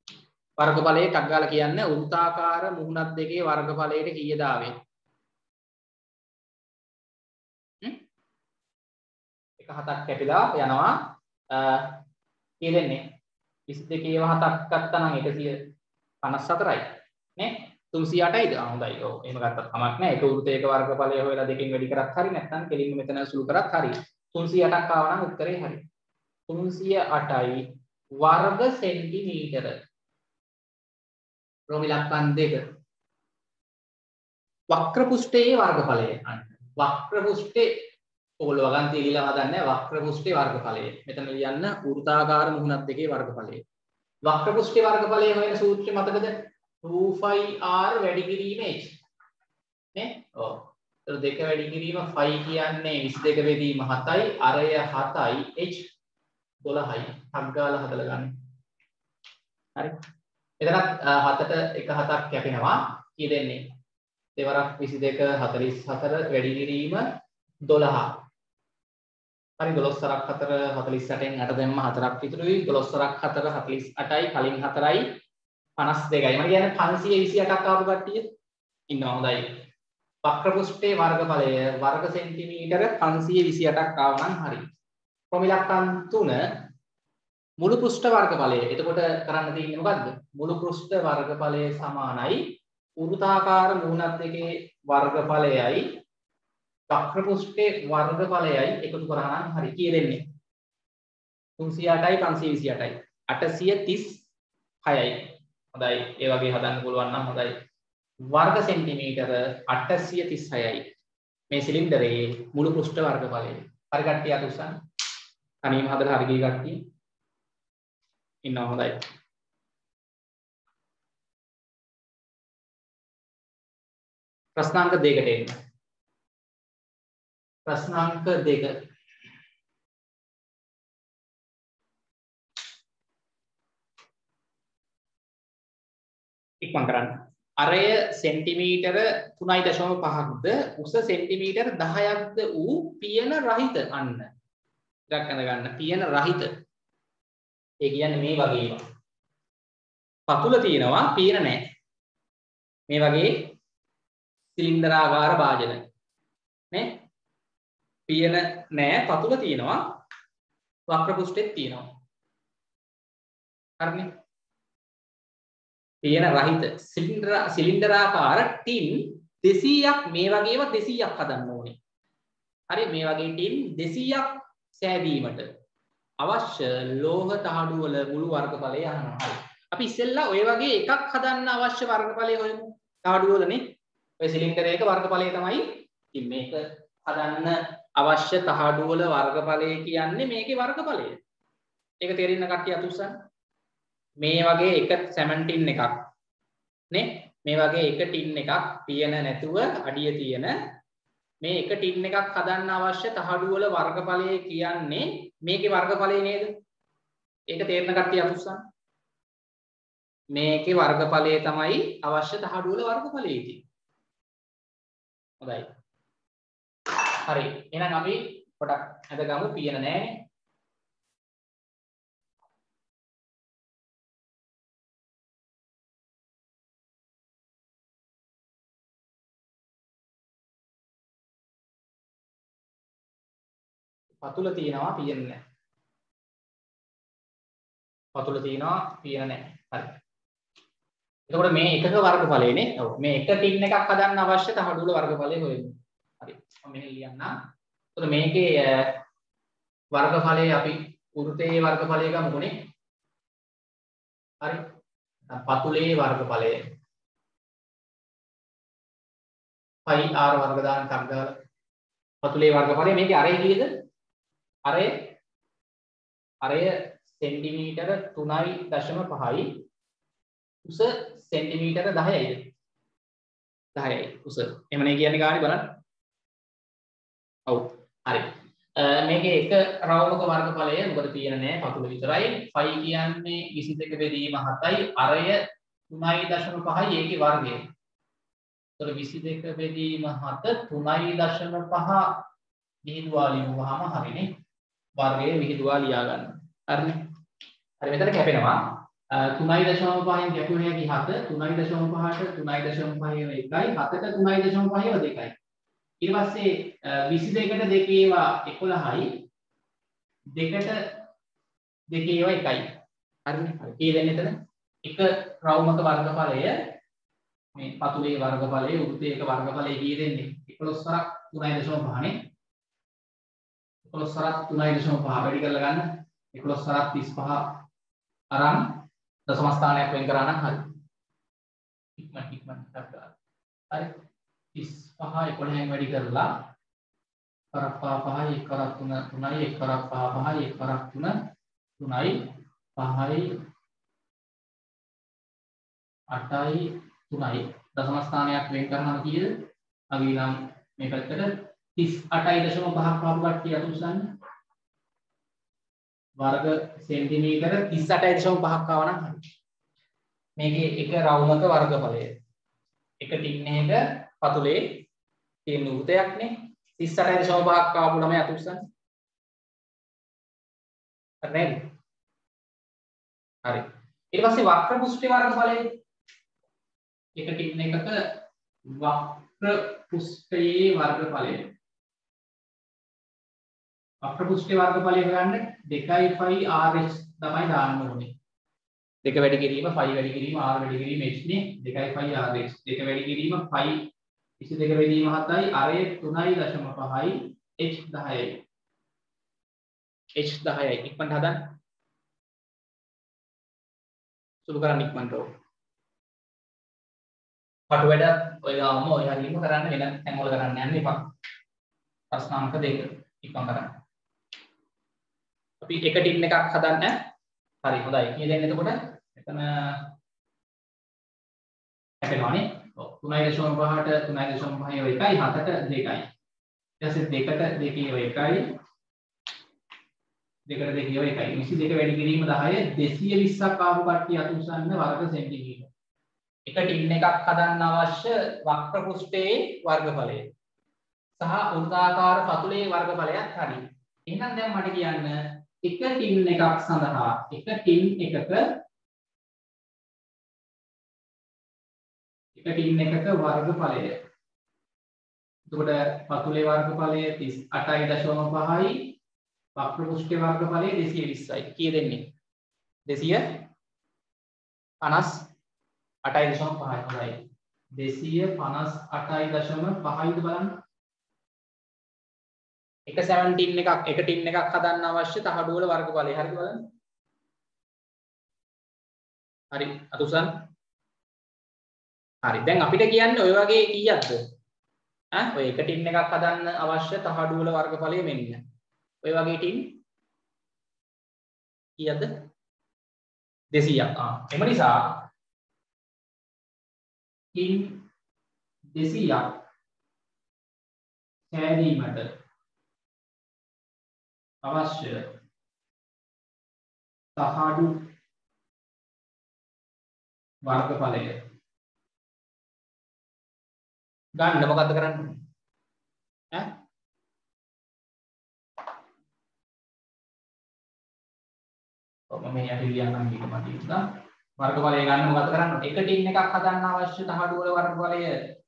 වර්ගඵලයේ ටක් ගාලා කියන්න වෘත්තාකාර මුහුණක් දෙකේ වර්ගඵලයට කීයද ආවේ 7ක් කැපිලා යනවා කීයදන්නේ 22 7ක් ගත්තා නම් 154යි නේ 308යිද හොඳයි ඔව් එහෙම ගත්තත් කමක් නැහැ ඒක වෘත්තයක වර්ගඵලය හොයලා දෙකෙන් වැඩි කරත් හරි නැත්නම් කෙලින්ම මෙතන සුළු කරත් හරි 308ක් ආව නම් උත්තරේ හරි 308යි වර්ග සෙන්ටිමීටර රෝමිලක්කන් 2 වක්‍ර පෘෂ්ඨයේ වර්ගඵලය වක්‍ර පෘෂ්ඨේ ඔයගොල්ලෝ වගන්ති ලියලා හදන්නේ වක්‍ර පෘෂ්ඨයේ වර්ගඵලය මෙතන ලියන්න වෘත්තාකාර මුහුණක් දෙකේ වර්ගඵලය වක්‍ර පෘෂ්ඨයේ වර්ගඵලය හොයන සූත්‍රය මතකද 2πr වැඩි කිරීම h නේ ඔව් ඒතර දෙක වැඩි කිරීම 5 කියන්නේ 22 බෙදීම 7යි අරය 7යි h 12යි හක් ගාලා හදලා ගන්න හරි එතනත් 7ට 1 7ක් කැපෙනවා කී දෙන්නේ දෙවරක් 22 44 වැඩි කිරීම 12 හරි 12 සරක් 4 48න් 8 දැම්ම 4ක් ඉතුරුයි 12 සරක් 4 48යි කලින් 4යි 52යි මම කියන්නේ 528ක් ආපු කට්ටිය ඉන්නවා හොඳයි වක්‍ර පෘෂ්ඨයේ වර්ගඵලය වර්ග සෙන්ටිමීටර 528ක් ආව නම් හරි ප්‍රමිලක්කන් 3 මුළු පෘෂ්ඨ වර්ගඵලය එතකොට කරන්න තියෙන්නේ මොකද්ද මුළු පෘෂ්ඨ වර්ගඵලය සමානයි වෘත්තාකාර මුහුණක් දෙකේ වර්ගඵලයයි වක්‍ර පෘෂ්ඨයේ වර්ගඵලයයි එකතු කරා නම් හරි කී දෙන්නේ 308යි 528යි 836යි හොඳයි ඒ වගේ හදන්න පුළුවන් නම් හොඳයි වර්ග සෙන්ටිමීටර 836යි මේ සිලින්ඩරයේ මුළු පෘෂ්ඨ වර්ගඵලය හරි කට්ටිය අත උස්සන්න තනියම හදලා හරි ගිය කට්ටිය ඉන්නවා හොඳයි ප්‍රශ්නාංක 2කට එන්න ප්‍රශ්නාංක 2 ඉක්මන් කරන්න අරය සෙන්ටිමීටර 3.5ක්ද උස සෙන්ටිමීටර 10ක්ද වූ පියන රහිත අන්න ටිකක් අඳ ගන්න පියන රහිත ඒ කියන්නේ මේ වගේ පතුල තියෙනවා පියන නැහැ මේ වගේ සිලින්ඩරාකාර භාජන නේ පියන නැහැ පතුල තියෙනවා වක්‍ර පෘෂ්ඨෙත් තියෙනවා හරිනේ පියන රහිත සිලින්ඩරාකාර ටින් 200ක් මේ වගේව 200ක් හදන්න ඕනේ. හරි මේ වගේ ටින් 200ක් සෑදීමට අවශ්‍ය ලෝහ තහඩු වල මුළු වර්ගඵලය අහනවා. හරි. අපි ඉස්සෙල්ලා ඔය වගේ එකක් හදන්න අවශ්‍ය වර්ගඵලය හොයමු. තහඩු වලනේ. ඔය සිලින්ඩරයක වර්ගඵලය තමයි. ඉතින් මේක හදන්න අවශ්‍ය තහඩු වල වර්ගඵලය කියන්නේ මේකේ වර්ගඵලය. ඒක තේරෙන්න කට්ටිය අතුස්සන්න. මේ වගේ එක සැමන් ටින් එකක් නේ මේ වගේ එක ටින් එකක් පියන නැතුව අඩිය තියෙන මේ එක ටින් එකක් හදන්න අවශ්‍ය තහඩු වල වර්ගඵලය කියන්නේ මේකේ වර්ගඵලය නේද ඒක තේරෙන කට්ටිය අතුස්සන්න මේකේ වර්ගඵලය තමයි අවශ්‍ය තහඩු වල වර්ගඵලය කියන්නේ හොඳයි හරි එහෙනම් අපි පොඩක් අදගමු පියන නැහැනේ පතුල තියෙනවා පියන නැහැ. පතුල තියෙනවා පියන නැහැ. හරි. එතකොට මේ එකක වර්ගඵලයනේ. ඔව්. මේ එක ටින් එකක් හදන්න අවශ්‍ය තහඩු වල වර්ගඵලය හොයමු. හරි. මම මෙහෙ ලියන්නම්. එතකොට මේකේ වර්ගඵලය අපි වෘතයේ වර්ගඵලය ගමුනේ. හරි. පතුලේ වර්ගඵලය. 5r වර්ග දාන ටක් දාලා පතුලේ වර්ගඵලය මේකේ අරේ කීයද? අරය සෙන්ටිමීටර 3.5යි උස සෙන්ටිමීටර 10යිද 10යි උස එහෙමනේ කියන්නේ ගානේ බලන්න ඔව් හරි මේකේ එක රවුමක වර්ගඵලය මොකද තියෙන නෑ පතුල විතරයි 5 කියන්නේ 22 බෙදීම 7යි අරය 3.5යි ඒකේ වර්ගය ඒතර 22 බෙදීම 7 3.5 විහිදුවා ලියුවාම හරිනේ වර්ගයේ විහිදුවා ලියා ගන්න. හරිනේ. හරි මෙතන කැපෙනවා 3.5න් කැපුවේ හැකි 7 3.5ට 3.5 1යි 7ට 3.5 2යි. ඊට පස්සේ 22ට 2 ඒවා 11යි දෙකට දෙකේ ඒවා එකයි. හරිනේ. හරි. කී දෙන්නේ එතන? එක රවුමක වර්ගඵලය මේ පතුලේ වර්ගඵලය වෘත්තයක වර්ගඵලය කී දෙන්නේ? 11 වරක් 3.5 නේ. 11 වරක් 3.5 වැඩි කරලා ගන්න. 11 වරක් 35 අරන් දශම ස්ථානයක් වෙන් කරා නම් හරි. ඉක්මනට කරලා. හරි. 35 11න් වැඩි කරලා කරක් 5 1 කරක් 3 3යි 1 කරක් 5 5යි 1 කරක් 3 3යි 5යි 8යි 3යි දශම ස්ථානයක් වෙන් කරනවා කීයද? අපි නම් මේ පැත්තට 38.5ක් ආපු කට්ටිය අතුස්සන්න. वर्ग सेंटीमीटर 38.5ක් ආවනම් හරි. මේකේ එක රවුමක වර්ගඵලය. එක ටින් එකක පතුලේ තියෙන වෘතයක්නේ 38.5ක් ආපු ළමයි අතුස්සන්න. හරි නේද? හරි. ඊට පස්සේ වක්‍ර පුෂ්ඨ වර්ගඵලය. එක ටින් එකක වක්‍ර පුෂ්ඨයේ වර්ගඵලය. වක්‍ර පුෂ්ඨ වර්ගඵලය ගන්න 2π rh තමයි දාන්න ඕනේ. 2 වැඩි කිරීම 5 වැඩි කිරීම r වැඩි කිරීම h නේ 2π rh. 2 වැඩි කිරීම 5 22 වැඩි 7යි r 3.5යි h 10යි. h 10යි ඉක්මනට හදන්න. සුළු කරන්න ඉක්මනට ඕක. පටු වැඩ ඔය ගාම ඔය හරියම කරන්න වෙන තැන් වල කරන්න යන්න එපා. ප්‍රශ්න අංක 2 ඉක්මන් කරන්න. අපි එක ටින් එකක් හදන්න. හරි හොඳයි. කී දෙන්නේ එතකොට? එතන හැපෙනවානේ. ඔව් 3.5ට 3.5 1යි 7ට 2යි. ඊට පස්සේ 2ට 2 1යි. 2ට 2 1යි. 22 වැඩි කිරීම 10 220ක් ආපු කට්ටිය අතුස්සන්න වර්ග සෙන්ටිමීටර. එක ටින් එකක් හදන්න අවශ්‍ය වක්‍ර පෘෂ්ඨයේ වර්ගඵලය සහ වෘත්තාකාර පතුලේ වර්ගඵලයත් හරි. එහෙනම් දැන් මට කියන්න එක ටින් එකක් සඳහා එක ටින් එකක වර්ගඵලය. එතකොට පතුලේ වර්ගඵලය 38.5යි වක්‍ර පෘෂ්ඨයේ වර්ගඵලය 220යි. කී දෙන්නේ? 258.5යි. හොඳයි. 258.5යිද බලන්න. එක 17 එකක් එක ටින් එකක් හදන්න අවශ්‍ය තහඩු වල වර්ගඵලය. හරිද බලන්න. හරි අතුසන්. හරි. දැන් අපිට කියන්නේ ඔය වගේ කීයක්ද? ඔය එක ටින් එකක් හදන්න අවශ්‍ය තහඩු වල වර්ගඵලය මෙන්න. ඔය වගේ ටින් කීයක්ද? 200ක්. එම නිසා ටින් 200ක් සෑදීමට අවශ්‍ය තහඩු වර්ගඵලය ගන්න මොකද්ද කරන්නේ? ඔබ මේ යටි ලියන්න ඊට මත ඉඳලා වර්ගඵලය ගන්න මොකද්ද කරන්නේ? එක ටින් එකක් හදන්න අවශ්‍ය තහඩු වල වර්ගඵලය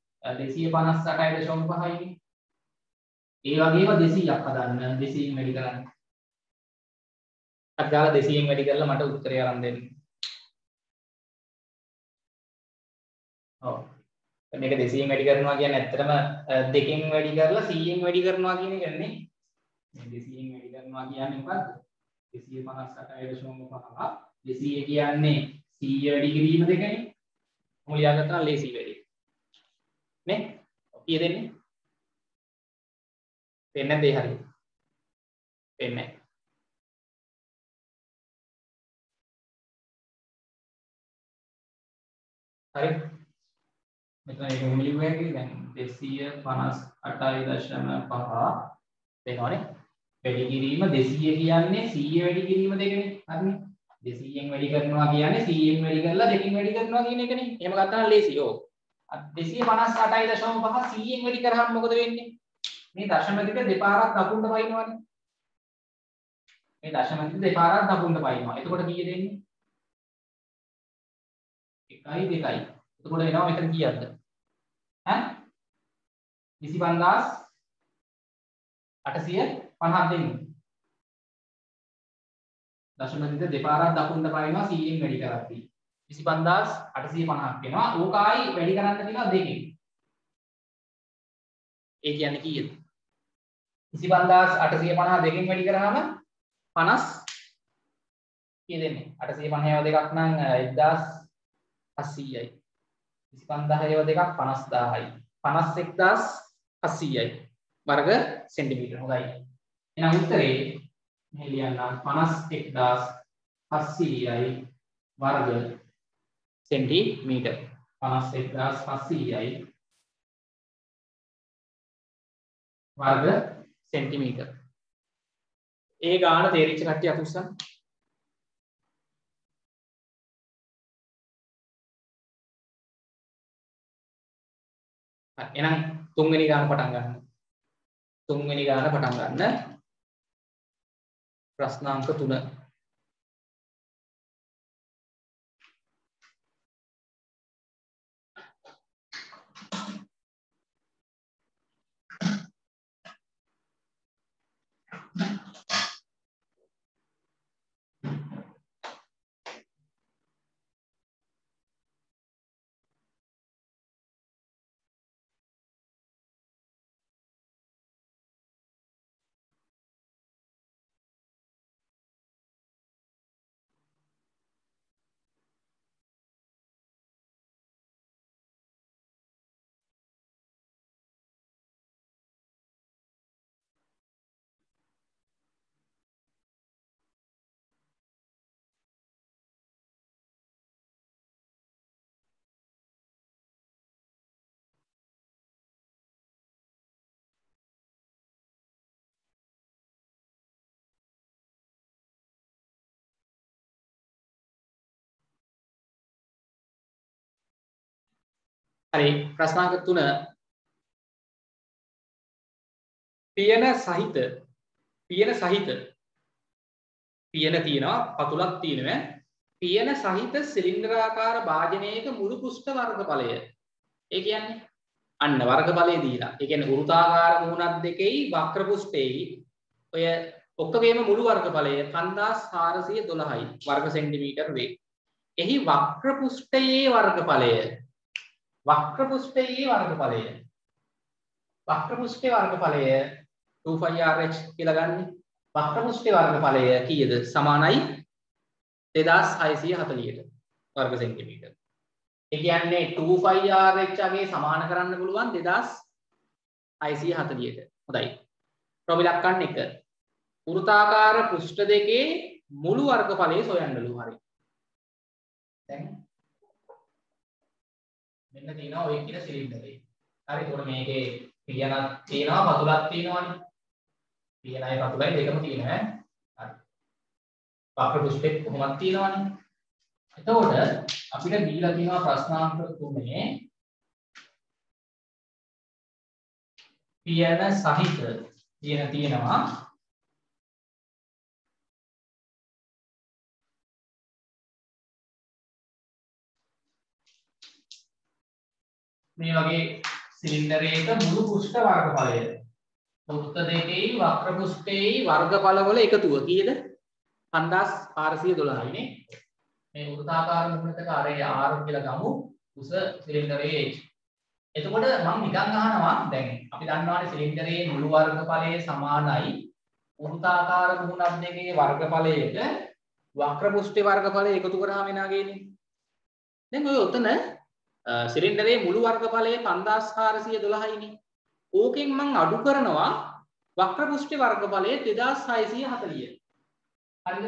258.5යි. ඒ වගේම 200ක් හදන්න 200න් වැඩි කරන්න. අගාලා 200න් වැඩි කරලා මට උත්තරය අරන් දෙන්න. ඔව්. මේක 200න් වැඩි කරනවා කියන්නේ ඇත්තටම දෙකෙන් වැඩි කරලා 100න් වැඩි කරනවා කියන එක නෙමෙයි. මේ 200න් වැඩි කරනවා කියන්නේ මොකද්ද? 258.5 200 කියන්නේ 100 වැඩි කිරීම දෙකනේ. මුලියා ගත්තා ලේසි වැඩි. නේ? කීය දෙන්නේ? දෙන්නේ නැද්ද ඒ හරිය? දෙන්නේ නැහැ. හරි. මෙතන ඒක මිලිමීටර් එකේ දැන් 258.5 වෙනවනේ. වැඩි කිරීම 200 කියන්නේ 100 වැඩි කිරීම දෙකනේ. හරිනේ. 200න් වැඩි කරනවා කියන්නේ 100න් වැඩි කරලා දෙකෙන් වැඩි කරනවා කියන එකනේ. එහෙම ගත්තාම ලේසි. ඕ. 258.5 100න් වැඩි කරාම මොකද වෙන්නේ? මේ දශම දෙක දෙපාරක් දකුණට පයින්නවනේ. මේ දශම දෙක දෙපාරක් දකුණට පයින්නවා. එතකොට කීයද එන්නේ? 1යි 2යි. එතකොට එනවා මෙතන කීයක්ද? 25850 දෙන්නේ. දශම දෙපාරක් දකුණට පනිනවා 100න් වැඩි කරද්දී 25850ක් වෙනවා. ඕකයි වැඩි කරන්න තියෙනවා දෙකෙන්. ඒ කියන්නේ කීයද? 25850 දෙකෙන් වැඩි කරාම 50 කී දෙන්නේ? 850 දෙකක් නම් 1700යි. 25000 දෙකක් 50000යි. 51700යි වර්ග සෙන්ටිමීටර. හොඳයි. එහෙනම් උත්තරේ මෙහෙ ලියන්නම් 51700යි වර්ග सेंटीमीटर 51700යි वर्ग सेंटीमीटर. ඒ ගාන තේරිච්ච කට්ටිය අතුස්සන්. එහෙනම් තුන්වෙනි ගාන පටන් ගන්න. තුන්වෙනි ගාන පටන් ගන්න. ප්‍රශ්නාංක 3. හරි ප්‍රශ්නාංක 3 පියන සහිත පියන තියෙනවා පතුලක් තියෙනවා පියන සහිත සිලින්ඩරාකාර භාජනයක මුළු පෘෂ්ඨ වර්ගඵලය ඒ කියන්නේ අන්න වර්ගඵලය දීලා ඒ කියන්නේ වෘත්තාකාර මුහුණක් දෙකෙයි වක්‍ර පෘෂ්ඨෙයි ඔය ඔක්කොගේම මුළු වර්ගඵලය 5412යි වර්ග සෙන්ටිමීටර් වේ. එහි වක්‍ර පෘෂ්ඨයේ වර්ගඵලය वक्र पृष्ठයේ वर्गඵලය 2πrh කියලා ගන්න. වක්‍ර පෘෂ්ඨයේ වර්ගඵලය කීයද? සමානයි 2640ට වර්ග සෙන්ටිමීටර. ඒ කියන්නේ 2πrh ගේ සමාන කරන්න පුළුවන් 2640ට. හොඳයි. ප්‍රමිලක්කන් 1. වෘත්තාකාර පෘෂ්ඨ දෙකේ මුළු වර්ගඵලය සොයන්නලු. හරි. දැන් මෙන්න තියෙනවා ඔය කියන සිලින්ඩරේ. හරි. ඒතකොට මේකේ පියනක් තියෙනවා පතුලක් තියෙනවානේ. පියනයි පතුලයි දෙකම තියෙනවා ඈ. හරි. වක්‍ර පෘෂ්ඨෙත් කොහොමද තියෙනවානේ. එතකොට අපිට දීලා තියෙනවා ප්‍රශ්නාංක 3 පියන සහිත තියෙනවා මේ වගේ සිලින්ඩරයක මුළු පෘෂ්ඨ වර්ගඵලය වෘත්ත දෙකේ වක්‍ර පෘෂ්ඨයේ වර්ගඵලවල එකතුව කීයද? 5412යි නේ. මේ වෘත්තාකාර මුහුණක ආරය R කියලා ගමු. උස සිලින්ඩරයේ H. එතකොට මම නිකන් අහනවා දැන් අපි දන්නවානේ සිලින්ඩරයේ මුළු වර්ගඵලය සමානයි වෘත්තාකාර මුහුණක් දෙකේ වර්ගඵලයක වක්‍ර පෘෂ්ඨයේ වර්ගඵලය එකතු කරාම එනාගේනේ. දැන් ඔය උතන සිලින්ඩරයේ මුළු වර්ගඵලය 5412යි නේ. ඕකෙන් මම අඩු කරනවා වක්‍ර පෘෂ්ඨයේ වර්ගඵලය 2640. හරිද?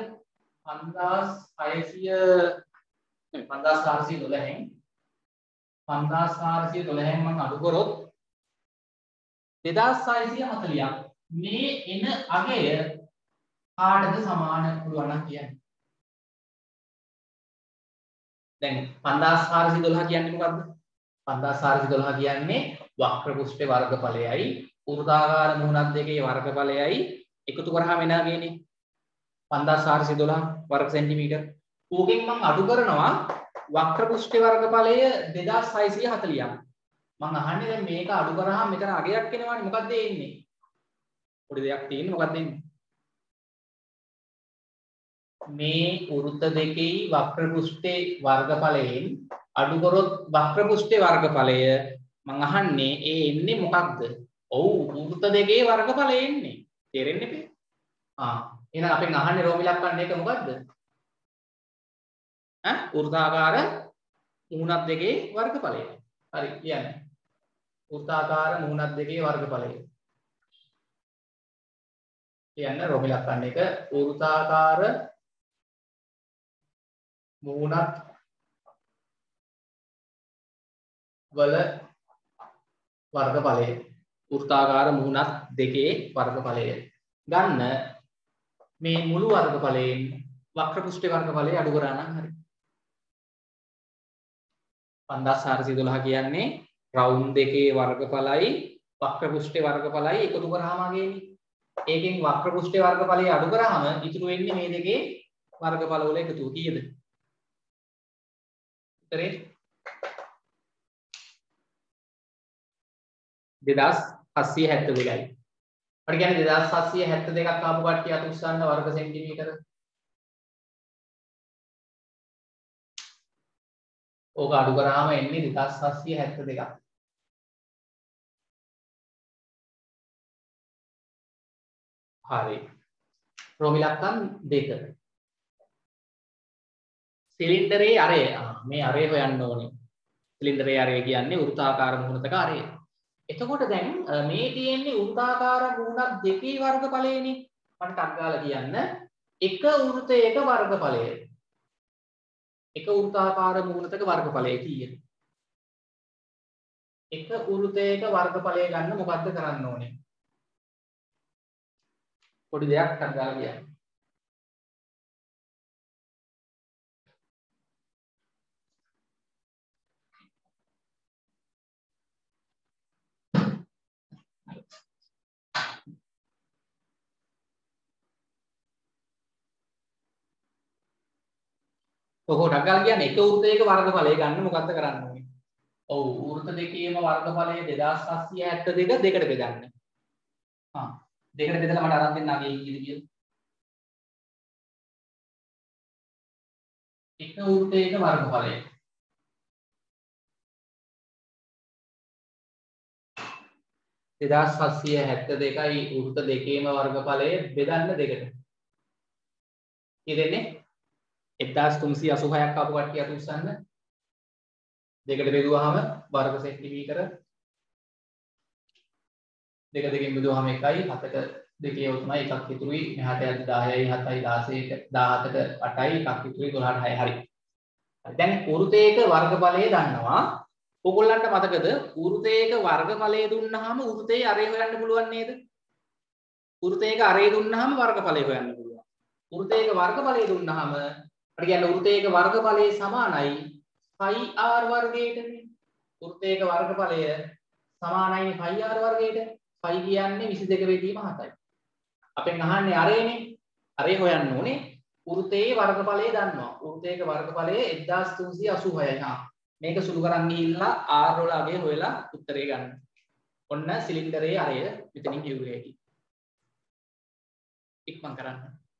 5412න් 5412න් මම අඩු කරොත් 2640ක් මේ එන අගය කාටද සමාන පුළුවන් නම් කියන්නේ. දැන් 5412 කියන්නේ මොකද්ද? 5412 කියන්නේ වක්‍ර පෘෂ්ඨේ වර්ගඵලයයි වෘත්තාකාර මුහුණක් දෙකේ වර්ගඵලයයි එකතු කරාම එනාගේනේ 5412 වර්ග සෙන්ටිමීටර්. ඕකෙන් මම අඩු කරනවා වක්‍ර පෘෂ්ඨේ වර්ගඵලය 2640ක්. මම අහන්නේ දැන් මේක අඩු කරාම මෙතන අගයක් එනවනේ. මොකක්ද එන්නේ? පොඩි දෙයක් තියෙන්නේ. මොකක්ද එන්නේ? මේ වෘත්ත දෙකේ වක්‍ර පෘෂ්ඨේ වර්ගඵලයෙන් අඩු කරොත් වක්‍ර පෘෂ්ඨේ වර්ගඵලය මම අහන්නේ ඒ එන්නේ මොකක්ද? ඔව් වෘත්ත දෙකේ වර්ගඵලය එන්නේ. තේරෙන්නේ නැහැ. එහෙනම් අපෙන් අහන්නේ රෝමිලක්කන්න එක මොකද්ද? වෘත්තාකාර මුහුණක් දෙකේ වර්ගඵලය. හරි කියන්නේ. වෘත්තාකාර මුහුණක් දෙකේ වර්ගඵලය. කියන්නේ රෝමිලක්කන්න එක වෘත්තාකාර මුහුණක් වල වර්ගඵලය. වෘත්තාකාර මුහුණක් දෙකේ වර්ගඵලය. ගන්න මේ මුළු වර්ගඵලයෙන් වක්‍ර පෘෂ්ඨ වර්ගඵලය අඩු කරා නම් හරි. 5412 කියන්නේ රවුන්ඩ් දෙකේ වර්ගඵලයි වක්‍ර පෘෂ්ඨ වර්ගඵලයි එකතු කරාම ආගේනේ. ඒකෙන් වක්‍ර පෘෂ්ඨ වර්ගඵලය අඩු කරාම ඉතුරු වෙන්නේ මේ දෙකේ වර්ගඵල වල එකතුව කීයද? උත්තරේ 2772යි. අපිට කියන්නේ 2772ක් ආපු කට්ටිය අත උස්සන්න වර්ග සෙන්ටිමීටර. ඕක අඩු කරාම එන්නේ 2772ක්. හරි. රෝමිලක්කම් 2. සිලින්ඩරේ අරය. මේ අරය හොයන්න ඕනේ. සිලින්ඩරේ අරය කියන්නේ වෘත්තාකාර මුහුණතක අරය. එතකොට දැන් මේ තියෙන්නේ වෘත්තාකාර මුහුණක් දෙකේ වර්ගඵලයනේ. මට ටක් ගාලා කියන්න එක වෘතයක වර්ගඵලය. එක වෘත්තාකාර මුහුණතක වර්ගඵලය කීයද? එක වෘතයක වර්ගඵලය ගන්න මොකද්ද කරන්න ඕනේ? පොඩි දෙයක් ටක් ගාලා කියන්න. කොහොමද ටක් ගාලා කියන්නේ එක වෘතයක වර්ගඵලය ගන්න මොකද්ද කරන්න ඕනේ? ඔව් වෘත දෙකේම වර්ගඵලය 2772 දෙකට බෙදන්න. දෙකට බෙදලා මට අරන් දෙන්න අගේ කීයද කියලා. එක වෘතයක වර්ගඵලය 2772යි වෘත දෙකේම වර්ගඵලය බෙදන්න දෙකට. කී දෙන්නේ? 1386ක් ආපු කට්ටිය අත උස්සන්න. දෙකට බෙදුවාම වර්ග සෙන්ටිමීටර දෙක දෙකෙන් බෙදුවාම 1යි 7ක දෙකේ උතුමයි එකක් ඉතුරුයි මෙහාට යද්දි 10යි 7යි 16ක 17ක 8යි එකක් ඉතුරුයි 12ට 6යි හරි. දැන් වෘතයක වර්ගඵලය දන්නවා. ඔයගොල්ලන්ට මතකද වෘතයක වර්ගඵලය දුන්නාම වෘතයේ අරය හොයන්න පුළුවන් නේද? වෘතයක අරය දුන්නාම වර්ගඵලය හොයන්න පුළුවන්. වෘතයක වර්ගඵලය දුන්නාම අපිට කියන්නේ වෘතයක වර්ගඵලය සමානයි πr වර්ගයටනේ. වෘතයක වර්ගඵලය සමානයි πr වර්ගයට. π කියන්නේ 22 බෙදීම 7යි. අපෙන් අහන්නේ අරේනේ. අරේ හොයන්න ඕනේ. වෘතයේ වර්ගඵලය දන්නවා. වෘතයක වර්ගඵලය 1386යි. මේක සුළු කරන් ගිහිල්ලා r වල අගේ හොයලා උත්තරේ ගන්න. ඔන්න සිලින්ඩරයේ අරය මෙතනින් කියුවේ හැටි. ඉක්මන් කරන්න.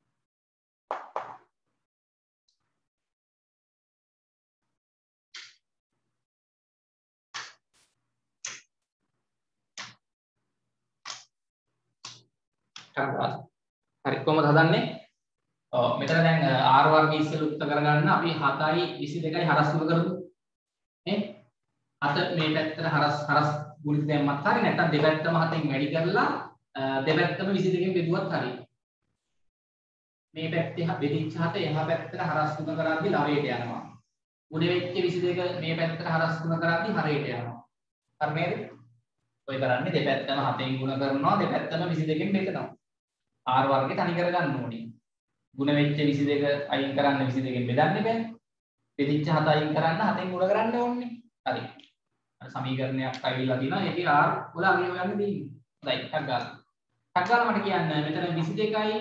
හරි කොහොමද හදන්නේ? මෙතන දැන් r වර්ගය ඉස්සෙල්ලා උත්තර කරගන්න අපි 7යි 22යි හරස් තුන කරමු. නේ? 7 මේ පැත්තට හරස් ගුණිත දැම්මත් හරි නැත්නම් දෙපැත්තම 7න් වැඩි කරලා දෙපැත්තම 22කින් බෙදුවත් හරි. මේ පැත්තේ බෙදිච්ච 7 එහා පැත්තට හරස් තුන කරද්දි ලවයට යනවා. ගුණ වෙච්ච 22 මේ පැත්තට හරස් තුන කරද්දි හරයට යනවා. හරි නේද? ඔය කරන්නේ දෙපැත්තම 7න් ගුණ කරනවා දෙපැත්තම 22කින් බෙදනවා. r වර්ගේ තනි කරගන්න ඕනේ. ගුණ වෙච්ච 22 අයින් කරන්න 22කින් බෙදන්න බෑ. බෙදිච්ච 7 අයින් කරන්න 7න් ගුණ කරන්න ඕනේ. හරි. අර සමීකරණයක් අයිවිලා තියෙනවා. ඒකේ r වල අගය හොයන්න දෙන්නේ. හොඳයි. ටක් ගාලා. ටක් ගාලා මට කියන්න මෙතන 22යි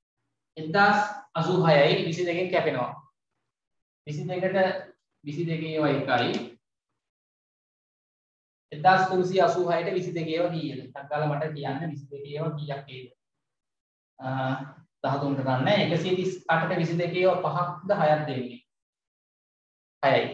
1086යි 22කින් කැපෙනවා. 22ට 22 ඒවා එකයි. 1386ට 22 ඒවා කීයද? ටක් ගාලා මට කියන්න 22 ඒවා කීයක් ඒද? 13ට ගන්න 138ට 22 ඒවා 5ක්ද 6ක්ද දෙන්නේ 6යි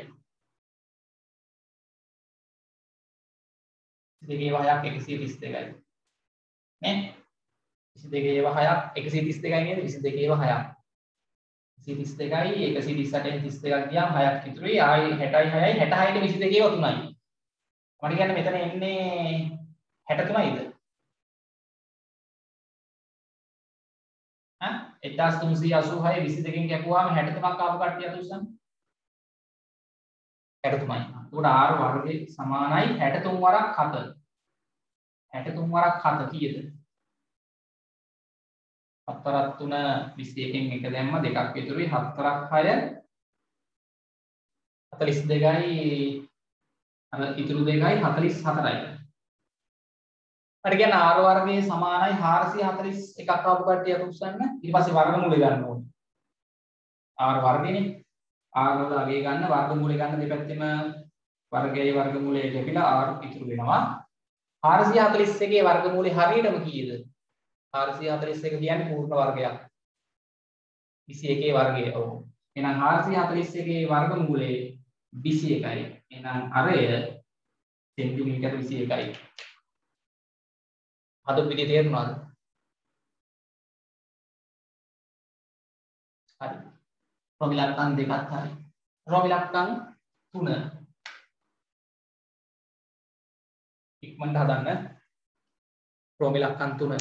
22 ඒවා 6ක් 132යි නේ 22 ඒවා 6ක් 132යි නේද 22 ඒවා 6ක් 132යි 138න් 32ක් ගියාම 6ක් ඉතුරුයි ආයි 60යි 6යි 66ට 22 ඒවා 3යි මට කියන්නේ මෙතන එන්නේ 63යිද 1386 22කින් කැපුවාම 63ක් ආපු කට්ටිය අතුස්සන් 63යි. එතකොට r වර්ගයේ සමානයි 63 වරක් 7. 63 වරක් 7 කීයද? 4ක් 3 21කින් එක දැම්ම දෙකක් ඉතුරුයි 4ක් 6 42යි අර ඉතුරු දෙකයි 44යි. හරි කියන්නේ r වර්ගයේ සමානයි 441ක් ආපු කට්ටිය අතුස්සන්න ඊට පස්සේ වර්ගමූලය ගන්න ඕනේ. r වර්ගයනේ r වල අගය ගන්න වර්ගමූලය ගන්න දෙපැත්තෙම වර්ගයේ වර්ගමූලය ලැබිලා r ඉතුරු වෙනවා 441 ගේ වර්ගමූලය හරියටම කීයද 441 කියන්නේ පූර්ණ වර්ගයක් 21 ගේ වර්ගය ඔව් එහෙනම් 441 ගේ වර්ගමූලය 21යි එහෙනම් අරය සෙන්ටිමීටර් 21යි හදු පිටේ තේරුණාද හරි රෝම ඉලක්කම් දෙකක් හරි රෝම ඉලක්කම් 3 ඉක්මනට හදන්න රෝම ඉලක්කම් 3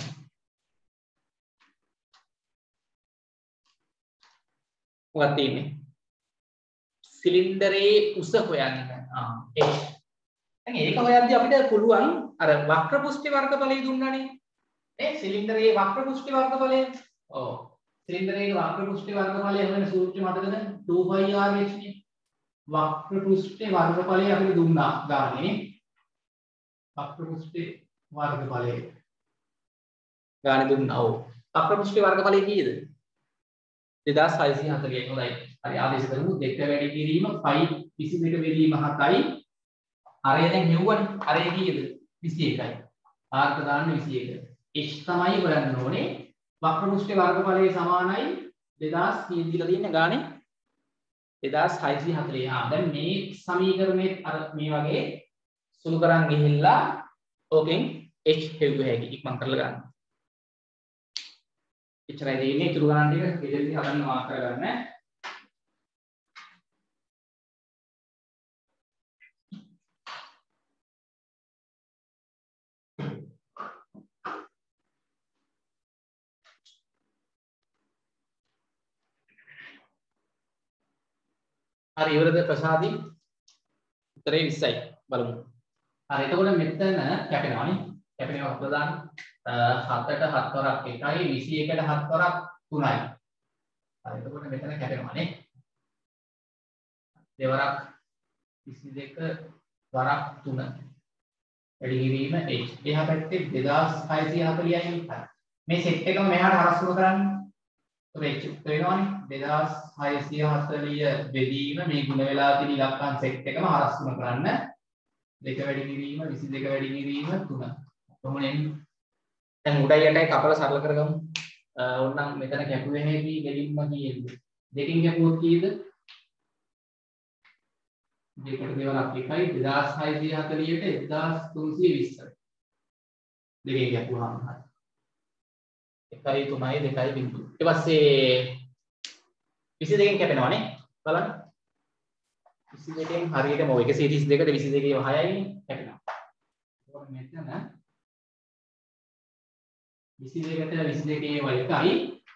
මොකක්ද තියෙන්නේ සිලින්ඩරේ උස හොයන්න h දැන් ඒක හොයද්දී අපිට පුළුවන් අර වක්‍ර පුෂ්ටි වර්ගඵලය දුන්නානේ නේ සිලින්ඩරේ වක්‍ර පුෂ්ටි වර්ගඵලය ඔව් සිලින්ඩරේ වක්‍ර පුෂ්ටි වර්ගඵලය වෙන සූත්‍රය මතකද 2πr h නේ වක්‍ර පුෂ්ටි වර්ගඵලය අපිට දුන්නා ගානේ වක්‍ර පුෂ්ටි වර්ගඵලය ගානේ දුන්නා ඔව් වක්‍ර පුෂ්ටි වර්ගඵලය කීයද 2641 හොඳයි හරි ආදේශ කරමු 2 වැඩි කිරීම 5 22 බෙදීම 7යි අරය දැන් හෙව්වනේ අරය කීයද 21යි ආර්ක දාන්න 21 h තමයි හොයන්න ඕනේ වක්‍ර පුෂ්ටි වර්ගඵලයේ සමානයි 2000 කීයද දීලා තියෙන්නේ ගානේ 2640 දැන් මේ සමීකරණේ අර මේ වගේ සුළු කරන් ගිහිල්ලා ඕකෙන් h හෙව්ව හැකි ඉක්මන් කරලා ගන්න එච්චරයි දෙන්නේ ඉතුරු ගණන් ටික ගෙදරදී හදන්න මාක් කරගන්න හරි ඉවරද ප්‍රසාදී උත්තරේ 20යි බලමු හරි එතකොට මෙතන කැපෙනවානේ කැපෙනවා ප්‍රදාන 7ට 7 වරක් 1යි 21ට 7 වරක් 3යි හරි එතකොට මෙතන කැපෙනවානේ දෙවරක් 22 වරක් 3 වැඩි කිරීම h එහා පැත්තේ 2640යි මේ සෙට් එකම මෙහාට හරස්තුන කරන්න h වෙනවානේ 2640 බෙදීම මේ ගුණ වෙලා තියෙන ඉලක්කම් සෙට් එකම හරස්තුන කරන්න 2 වැඩි කිරීම 22 වැඩි කිරීම 3 කොහොමද දැන් උඩයි යටයි කපලා සරල කරගමු ඕනනම් මෙතන කැපුවේ හැටි දෙලින්ම කීයද දෙකින් කැපුවොත් කීයද දෙකට දෙවරක් 1යි 2640ට 1320 දෙකෙන් කැපුවාම හරි 1යි 3යි 2යි බිඳු ඊට පස්සේ 22කින් කැපෙනවානේ බලන්න 22කින් හරියටම ඔය 132ට 22 6යි කැපෙනවා එතකොට මෙතන 22ට 22 වල 1යි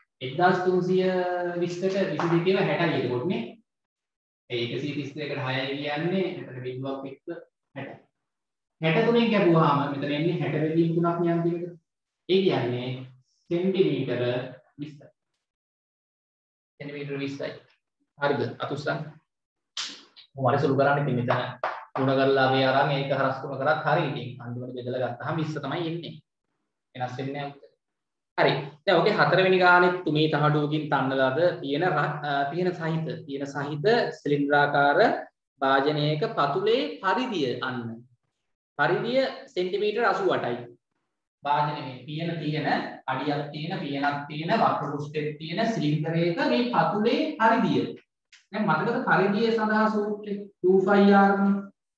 1320ට 22 60යි එතකොට නේ ඒ 132කට 6යි කියන්නේ මෙතන බිඳුවක් එක්ක 60 63න් කැපුවාම මෙතන එන්නේ 60 බෙදීම් 3ක් නේ අන්තිමට ඒ කියන්නේ සෙන්ටිමීටර 20යි සෙන්ටිමීටර 20යි හරිද අතුස්සන් මොකද සුළු කරන්නේ ඉතින් මෙතන ගුණ කරලා අපි අරන් ඒක හරස් තුන කරත් හරි ඉතින් අන්තිමට බෙදලා ගත්තාම 20 තමයි එන්නේ වෙනස් වෙන්නේ නැහැ හරි දැන් ඔකේ හතරවෙනි ගානේ තුමී තහඩුවකින් තන්නලාද තියෙන සහිත සිලින්ඩරාකාර භාජනයක පතුලේ පරිධිය අන්න පරිධිය සෙන්ටිමීටර 88යි වාදනය මේ පියන තියෙන අඩියක් තියෙන පියනක් තියෙන වක්‍ර පෘෂ්ඨයක් තියෙන සිලින්ඩරයක මේ පතුලේ පරිධිය. දැන් මතකද පරිධිය සඳහා සූත්‍රය 2πr නේ.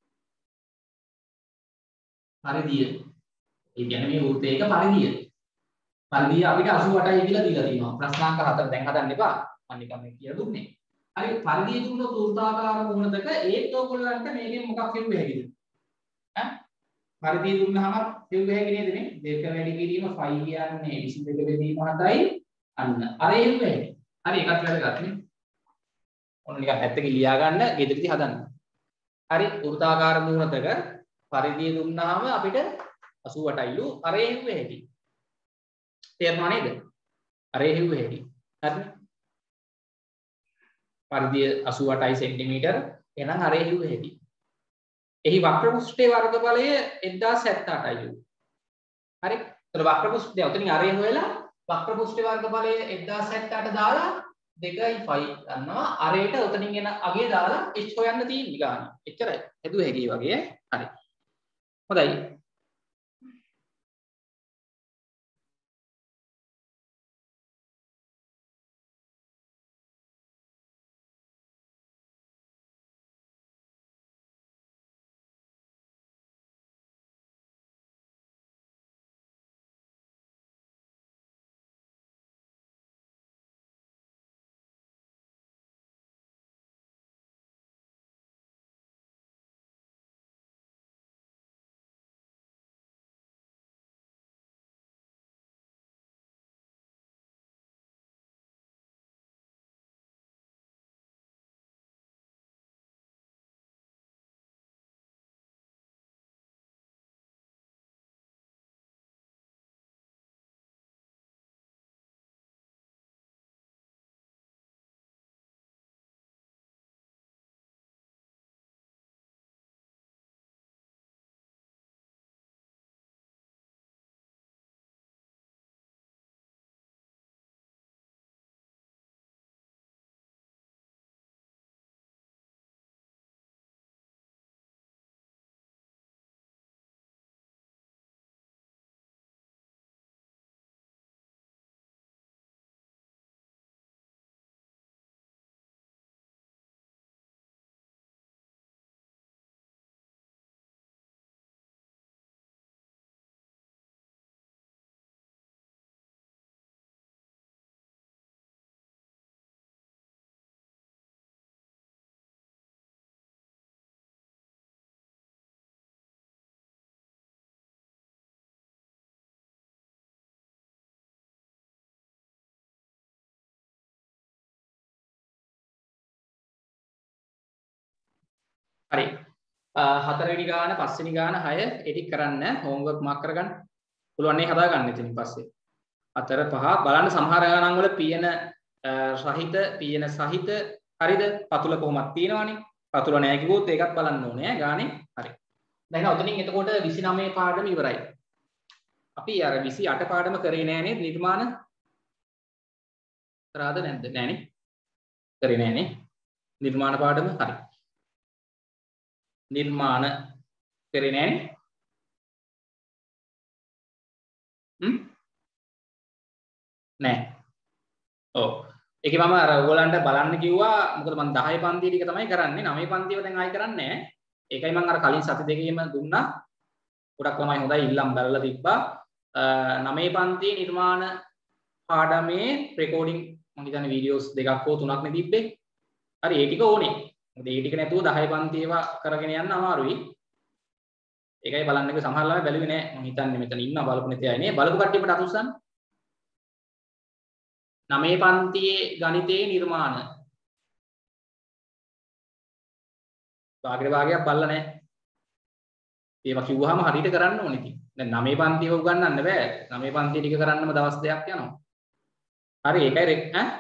පරිධිය. ඒ කියන්නේ මේ වෘත්තයක පරිධිය. පරිධිය අපිට 88යි කියලා දීලා තියෙනවා. ප්‍රශ්නාංක 4 දැන් හදන්න එපා. මම නිකන් මේ කියලා දුන්නේ. හරි පරිධිය දුන්නොත් වෘත්තාකාර මුහුණතක ඒත් ඔයගොල්ලන්ට මේකෙන් මොකක් හෙව්වේ හැකිද? ඈ පරිධිය දුන්නාම හෙව්වේ හැකි නේද මේ? දෙක වැඩි කිරීම 5 කියන්නේ 22 බෙදීම 7යි අන්න. අර හෙව්වේ හැකි. හරි ඒකත් වැදගත් නේ. ඔන්න නිකන් ඇත්තකින් ලියා ගන්න ගෙදරදී හදන්න. හරි වෘත්තාකාර මුහුණතක පරිධිය දුන්නාම අපිට 88යිලු අර හෙව්වේ හැකි. තේරුණා නේද? අර හෙව්වේ හැකි. හරිනේ? පරිධිය 88 සෙන්ටිමීටර එහෙනම් අර හෙව්වේ හැකි. එහි වක්‍ර පෘෂ්ඨයේ වර්ගඵලය 1078යි. හරි? ඒතර වක්‍ර පෘෂ්ඨය උතනින් අර හොයලා වක්‍ර පෘෂ්ඨයේ වර්ගඵලය 1078 දාලා 2.5 ගන්නවා. අරේට උතනින් එන අගේ දාලා h හොයන්න තියෙන්නේ ගාන. එච්චරයි. හදුව හැකි වගේ. හරි. හොඳයි. හරි. හතරවෙනි ගාන, පස්වෙනි ගාන, 6 එඩිට් කරන්න හෝම්වර්ක් මාක් කරගන්න. පුළුවන් නේ හදා ගන්න ඉතින් පස්සේ. 4 5 බලන්න සමහර ගණන් වල පියන සහිත හරිද? පතුල කොහොමද තියෙනවනේ. පතුල නැහැ කිව්වොත් ඒකත් බලන්න ඕනේ ගානේ. හරි. දැන් ඔතනින් එතකොට 29 පාඩම ඉවරයි. අපි අර 28 පාඩම කරේ නෑ නේද නිර්මාණ? කරාද නැද්ද? නෑනේ. කරේ නෑනේ. නිර්මාණ පාඩම හරි. නිර්මාණ කරේ නෑනේ. නෑ. ඔව්. ඒකේ මම අර ඔයගලන්ට බලන්න කිව්වා. මොකද මම 10 පන්ති ටික තමයි කරන්නේ. 9 පන්තිව දැන් ආයි කරන්නේ නෑ. ඒකයි මම අර කලින් සති දෙකේම දුන්නා. ගොඩක් ළමයි හොඳයි ඉල්ලම් බැලලා තිබ්බා. 9 පන්තියේ නිර්මාණ පාඩමේ රෙකෝඩින් මම හිතන්නේ වීඩියෝස් දෙකක් හෝ තුනක් නේ තිබ්බේ. හරි ඒ ටික ඕනේ. මොකද ඒ ටික නැතුව 10 පන්ති ඒවා කරගෙන යන්න අමාරුයි. ඒකයි බලන්නකෝ සමහර ළමයි බැලුවේ නෑ. මම හිතන්නේ මෙතන ඉන්නවා බලපු නැති අය නේ. බලපු කට්ටියට අතුස්සන්න. 9 පන්තියේ ගණිතයේ නිර්මාණ භාගයක් බලලා නැහැ. ඒවා කිව්වහම හරියට කරන්න ඕනේ ඉතින්. දැන් 9 පන්තිව උගන්වන්න බෑ. 9 පන්තිය ටික කරන්නම දවස් දෙකක් යනවා. හරි ඒකයි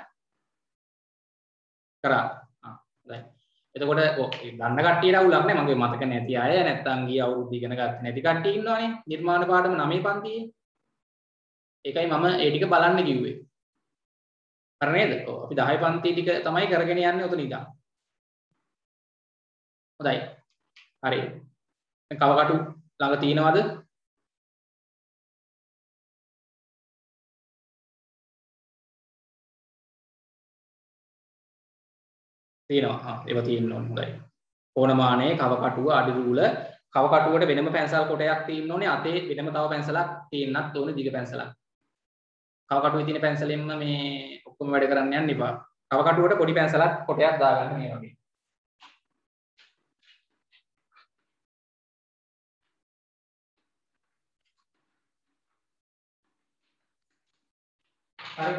කරා. හොඳයි. එතකොට දන්න කට්ටියට අවුලක් නැහැ. මගේ මතක නැති අය නැත්තම් ගිය අවුරුදු ඉගෙන ගන්න නැති කට්ටිය ඉන්නවනේ. නිර්මාණ පාඩම 9 පන්තියේ. ඒකයි මම ඒ ටික බලන්න කිව්වේ. හරි නේද? ඔව් අපි 10 පන්ති ටික තමයි කරගෙන යන්නේ උතන ඉඳන්. හොඳයි. හරි. කවකටු ළඟ තියෙනවද? තියෙනවා. හා ඒවා තියෙන්න ඕනේ. හොඳයි. කොනමානයේ කවකටුව අඩිරූල කවකටුවට වෙනම පැන්සල් කොටයක් තියෙන්න ඕනේ. අතේ වෙනම තව පැන්සලක් තියෙන්නත් ඕනේ දිග පැන්සලක්. කවකටුවේ තියෙන පැන්සලෙන්ම මේ ඔක්කොම වැඩ කරන්න යන්න එපා. කවකටුවට පොඩි පැන්සලක් කොටයක් දාගන්න මේ වගේ. හරි.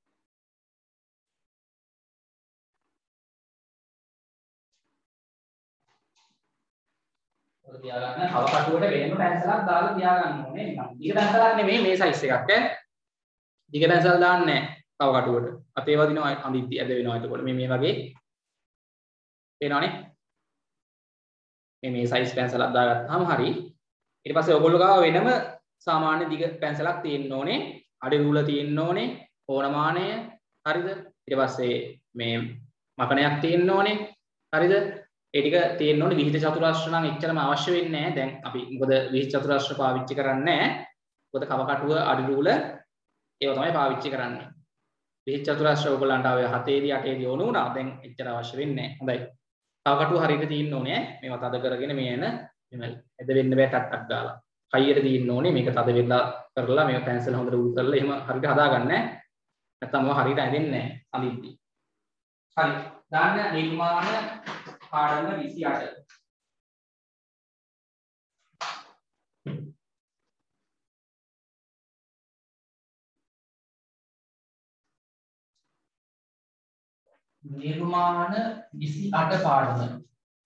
ඔය තියාගන්න කවකටුවට වෙනම පැන්සලක් දාලා තියාගන්න ඕනේ. දිග පැන්සලක් නෙමෙයි මේ සයිස් එකක් ඈ. දිග පැන්සල් දාන්නේ නැහැ කවකටුවට. අතේ වදිනවා අඳිද්දි ඇද වෙනවා. එතකොට මේ වගේ පේනවනේ. මේ සයිස් පැන්සලක් දාගත්තාම හරි. ඊට පස්සේ ඔයගොල්ලෝ ගාව වෙනම සාමාන්‍ය දිග පැන්සලක් තියෙන්න ඕනේ. අඩි රූල තියෙන්න ඕනේ. කොනමානය හරිද? ඊට පස්සේ මේ මකණයක් තියෙන්න ඕනේ. හරිද? ඒ ටික තියෙන්න ඕනේ. විහිද චතුරස්‍ර නම් එච්චරම අවශ්‍ය වෙන්නේ නැහැ. දැන් අපි මොකද විහිද චතුරස්‍ර පාවිච්චි කරන්නේ නැහැ. මොකද කවකටුව අඩි රූල ඒවා තමයි පාවිච්චි කරන්නේ. විහිද චතුරස්‍ර ඔයගොල්ලන්ට ආවේ 7 දී 8 දී ඕන වුණා. දැන් එච්චර අවශ්‍ය වෙන්නේ නැහැ. හොඳයි. කවකටුව හරියට තියෙන්න ඕනේ. මේවා තද කරගෙන මේ එන එද වෙන්න බෑ ටක් ගාලා. හයියට තියෙන්න ඕනේ. මේක තද වෙලා කරලා මේක පැන්සල් හොඳට උල් කරලා එහෙම හරියට හදාගන්න. නැත්නම් ඔය හරියට ඇදෙන්නේ නැහැ අඳිද්දී. හරි. දාන්න නිර්මාණ පාඩම 28. නිර්මාණ 28 පාඩම.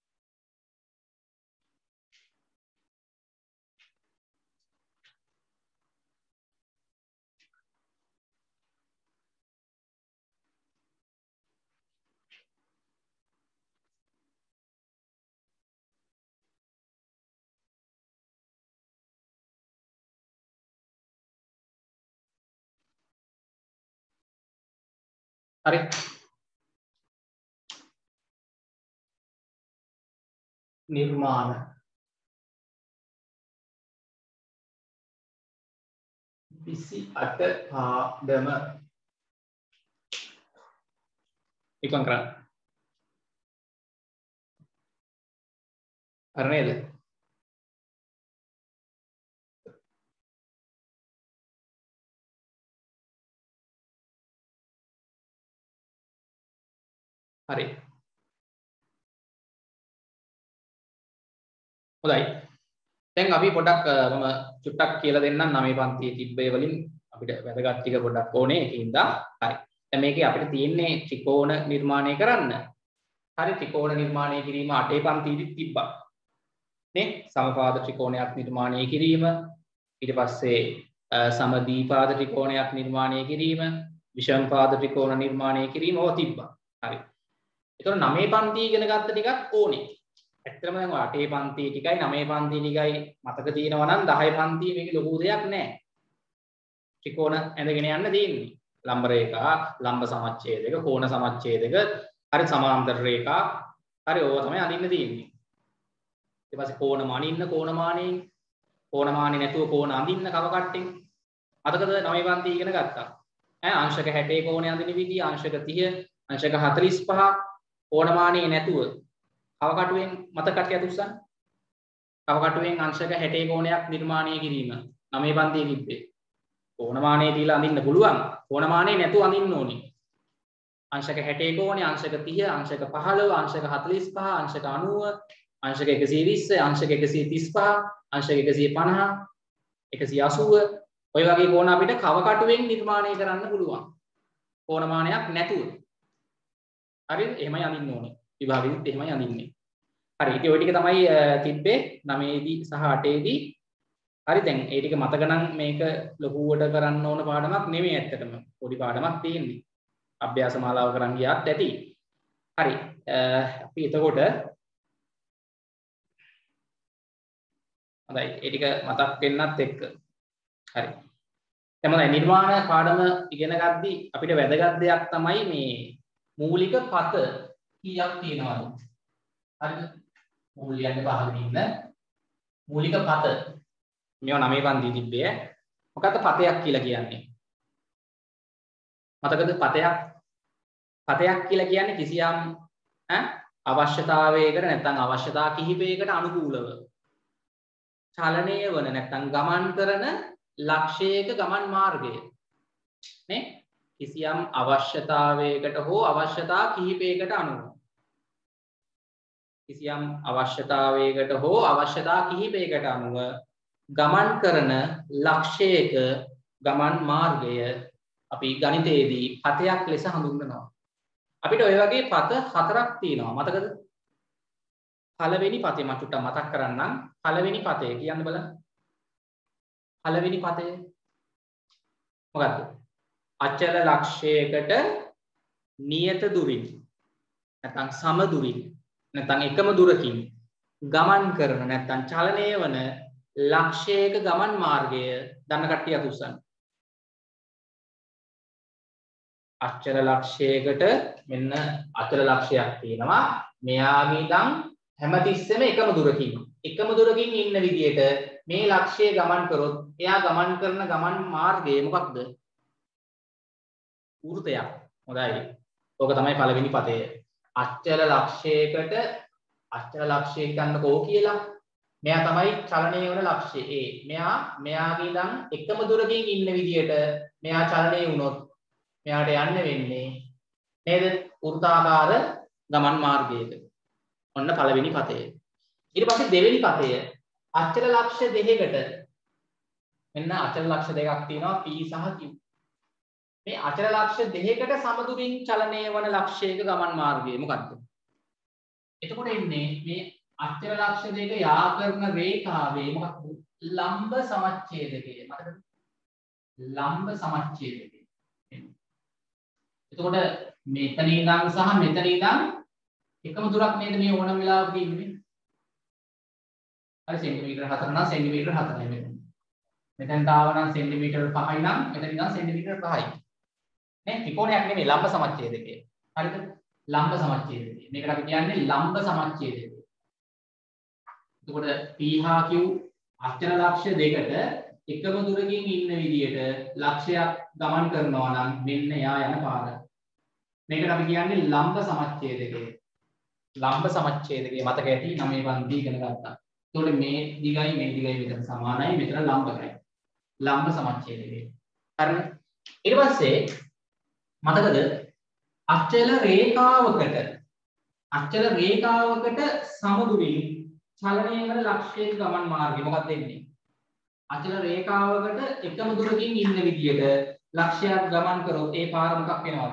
හරි. නිර්මාණ 28 පාඩම ඉක්මන් කරන්න. හරි නේද? හරි. හොඳයි. දැන් අපි පොඩක් මම චුට්ටක් කියලා දෙන්නම් 9 පන්තියේ තිබ්බේ වලින් අපිට වැදගත් ටික පොඩක් ඕනේ ඒකින්ද. හරි. දැන් මේකේ අපිට තියෙන්නේ ත්‍රිකෝණ නිර්මාණය කරන්න. හරි ත්‍රිකෝණ නිර්මාණය කිරීම 8 පන්තියේදී තිබ්බා. නේ? සමපාද ත්‍රිකෝණයක් නිර්මාණය කිරීම, ඊට පස්සේ සමදීපාද ත්‍රිකෝණයක් නිර්මාණය කිරීම, විෂමපාද ත්‍රිකෝණ නිර්මාණය කිරීම ඕවා තිබ්බා. හරි. ඒතකොට 9 පන්ති ඉගෙන ගත්ත ටිකක් ඕනේ. ඇත්තටම දැන් 8 පන්ති ටිකයි 9 පන්ති ටිකයි මතක තියෙනවා නම් 10 පන්ති මේක ලොකු දෙයක් නෑ. ත්‍රිකෝණ ඇඳගෙන යන්න තියෙන්නේ. ලම්බ රේඛා, ලම්බ සමච්ඡේදක, කෝණ සමච්ඡේදක, හරි සමාන්තර රේඛා, හරි ඕවා තමයි අඳින්න තියෙන්නේ. ඊට පස්සේ කෝණමානින්න කෝණමානෙන්, කෝණමානෙ නැතුව කෝණ අඳින්න කව කට්ටෙන්. මතකද 9 පන්ති ඉගෙන ගත්තා. අංශක 60 කෝණය අඳින විදිය, අංශක 30, අංශක 45, කෝණමානෙ නැතුව කවකටුවෙන් මත කට්ටිය දුස්සන් කවකටුවෙන් අංශක 60 කෝණයක් නිර්මාණය කිරීම 9 පන්තියේ තිබ්බේ. කෝණමානයේ තියලා අඳින්න පුළුවන්. කෝණමානයේ නැතුව අඳින්න ඕනේ. අංශක 60 කෝණය, අංශක 30, අංශක 15, අංශක 45, අංශක 90, අංශක 120, අංශක 135, අංශක 150, 180 ඔය වගේ කෝණ අපිට කවකටුවෙන් නිර්මාණය කරන්න පුළුවන්. කෝණමානයක් නැතුව. හරිද? එහෙමයි අඳින්න ඕනේ. විභාගෙදිත් එහෙමයි අඳින්නේ. හරි. ඉතින් ওই ටික තමයි තිබ්බේ 9 දී සහ 8 දී. හරි දැන් ඒ ටික මතක නම් මේක ලොකුවට කරන්න ඕන පාඩමක් නෙමෙයි ඇත්තටම. පොඩි පාඩමක් තියෙන්නේ. අභ්‍යාස මාලාව කරන් ගියාත් ඇති. හරි. අපි එතකොට හොඳයි. ඒ ටික මතක් වෙන්නත් එක්ක. හරි. දැන් මොනවද නිර්මාණ පාඩම ඉගෙන ගද්දි අපිට වැදගත් දෙයක් තමයි මේ මූලික පත කීයක් තියෙනවද? හරිද? මූලිකයන් පහගෙන ඉන්න මූලික පත මේවා 9 පන්ති තිබ්බේ. මොකක්ද පතයක් කියලා කියන්නේ? මතකද පතයක්? පතයක් කියලා කියන්නේ කිසියම් අවශ්‍යතාවයකට නැත්නම් අවශ්‍යතා කිහිපයකට අනුකූලව චලනය වන නැත්නම් ගමන් කරන ලක්ෂයක ගමන් මාර්ගය නේ කිසියම් අවශ්‍යතාවයකට හෝ අවශ්‍යතා කිහිපයකට අනුව කිසියම් අවශ්‍යතාවයකට හෝ අවශ්‍යතා කිහිපයකට අනුව ගමන් කරන ලක්ෂයක ගමන් මාර්ගය අපි ගණිතයේදී පතයක් ලෙස හඳුන්වනවා. අපිට ඔය වගේ පත හතරක් තියෙනවා. මතකද? පළවෙනි පතේ මම චුට්ටක් මතක් කරන්නම්. පළවෙනි පතේ කියන්න බලන්න. පළවෙනි පතේ මොකද්ද? අචල ලක්ෂයකට නියත දුරින් නැත්නම් සම දුරින් නැත්නම් එකම දුරකින් ගමන් කරන නැත්නම් චලනය වන ලක්ෂයක ගමන් මාර්ගය දන්න කට්ටිය අත උස්සන්න. අචල ලක්ෂයකට මෙන්න අචල ලක්ෂයක් තියෙනවා. මෙයාගේ ඉඳන් හැමතිස්සෙම එකම දුරකින් ඉන්න විදියට මේ ලක්ෂය ගමන් කරොත් එයා ගමන් කරන ගමන් මාර්ගය මොකක්ද? වෘතයක්. හොඳයි. ඕක තමයි පළවෙනි පදය. අචල ලක්ෂයකට අචල ලක්ෂය ගන්නකෝ කියලා. මෙයා තමයි චලනය වන ලක්ෂය. මෙයාගේ ඉඳන් එකම දුරකින් ඉන්න විදියට මෙයා චලනය වුණොත් මෙයාට යන්න වෙන්නේ නේද? වෘත්තාකාර ගමන් මාර්ගයක. ඔන්න පළවෙනි පතය. ඊට පස්සේ දෙවෙනි පතය අචල ලක්ෂ දෙකකට මෙන්න අචල ලක්ෂ දෙකක් තියෙනවා p සහ q. මේ අචල ලක්ෂ දෙකකට සමදුරින් චලනය වන ලක්ෂයක ගමන් මාර්ගය මොකක්ද? එතකොට එන්නේ මේ අචල ලක්ෂ දෙක යා කරන රේඛාවේ මොකක්ද? ලම්බ සමච්ඡේදකය. මතකද? ලම්බ සමච්ඡේදකය. එතකොට මෙතන ඉඳන් සහ මෙතන ඉඳන් එකම දුරක් නේද මේ ඕනම වෙලාවක ඉන්නේ. හරි සෙන්ටිමීටර 4 නම් සෙන්ටිමීටර 4යි මෙතන. මෙතෙන් තාව නම් සෙන්ටිමීටර 5යි නම් මෙතන ඉඳන් සෙන්ටිමීටර 5යි. නේ ත්‍රිකෝණයක් නෙමෙයි ලම්බ සමච්ඡේදකය. හරිද? ලම්බ සමච්ඡේදකය. මේකට අපි කියන්නේ ලම්බ සමච්ඡේදකය. එතකොට p හා q අචල ලක්ෂ දෙකට එකම දුරකින් ඉන්න විදියට ලක්ෂයක් ගමන් කරනවා නම් මෙන්න යා යන පාර. මේකට අපි කියන්නේ ලම්බ සමච්ඡේදකය. ලම්බ සමච්ඡේදකය මතක ඇති 9 පන්ති ඉගෙන ගත්තා. එතකොට මේ දිගයි මෙතන සමානයි මෙතන ලම්බකයි. ලම්බ සමච්ඡේදකය. හරිද? ඊට පස්සේ මතකද අචල රේඛාවකට සමදුරින් චලනය වන ලක්ෂයක ගමන් මාර්ගය මොකක්ද වෙන්නේ? අචල රේඛාවකට එකම දුරකින් ඉන්න විදියට ලක්ෂයක් ගමන් කරොත් ඒ පාර මොකක් වෙනවද?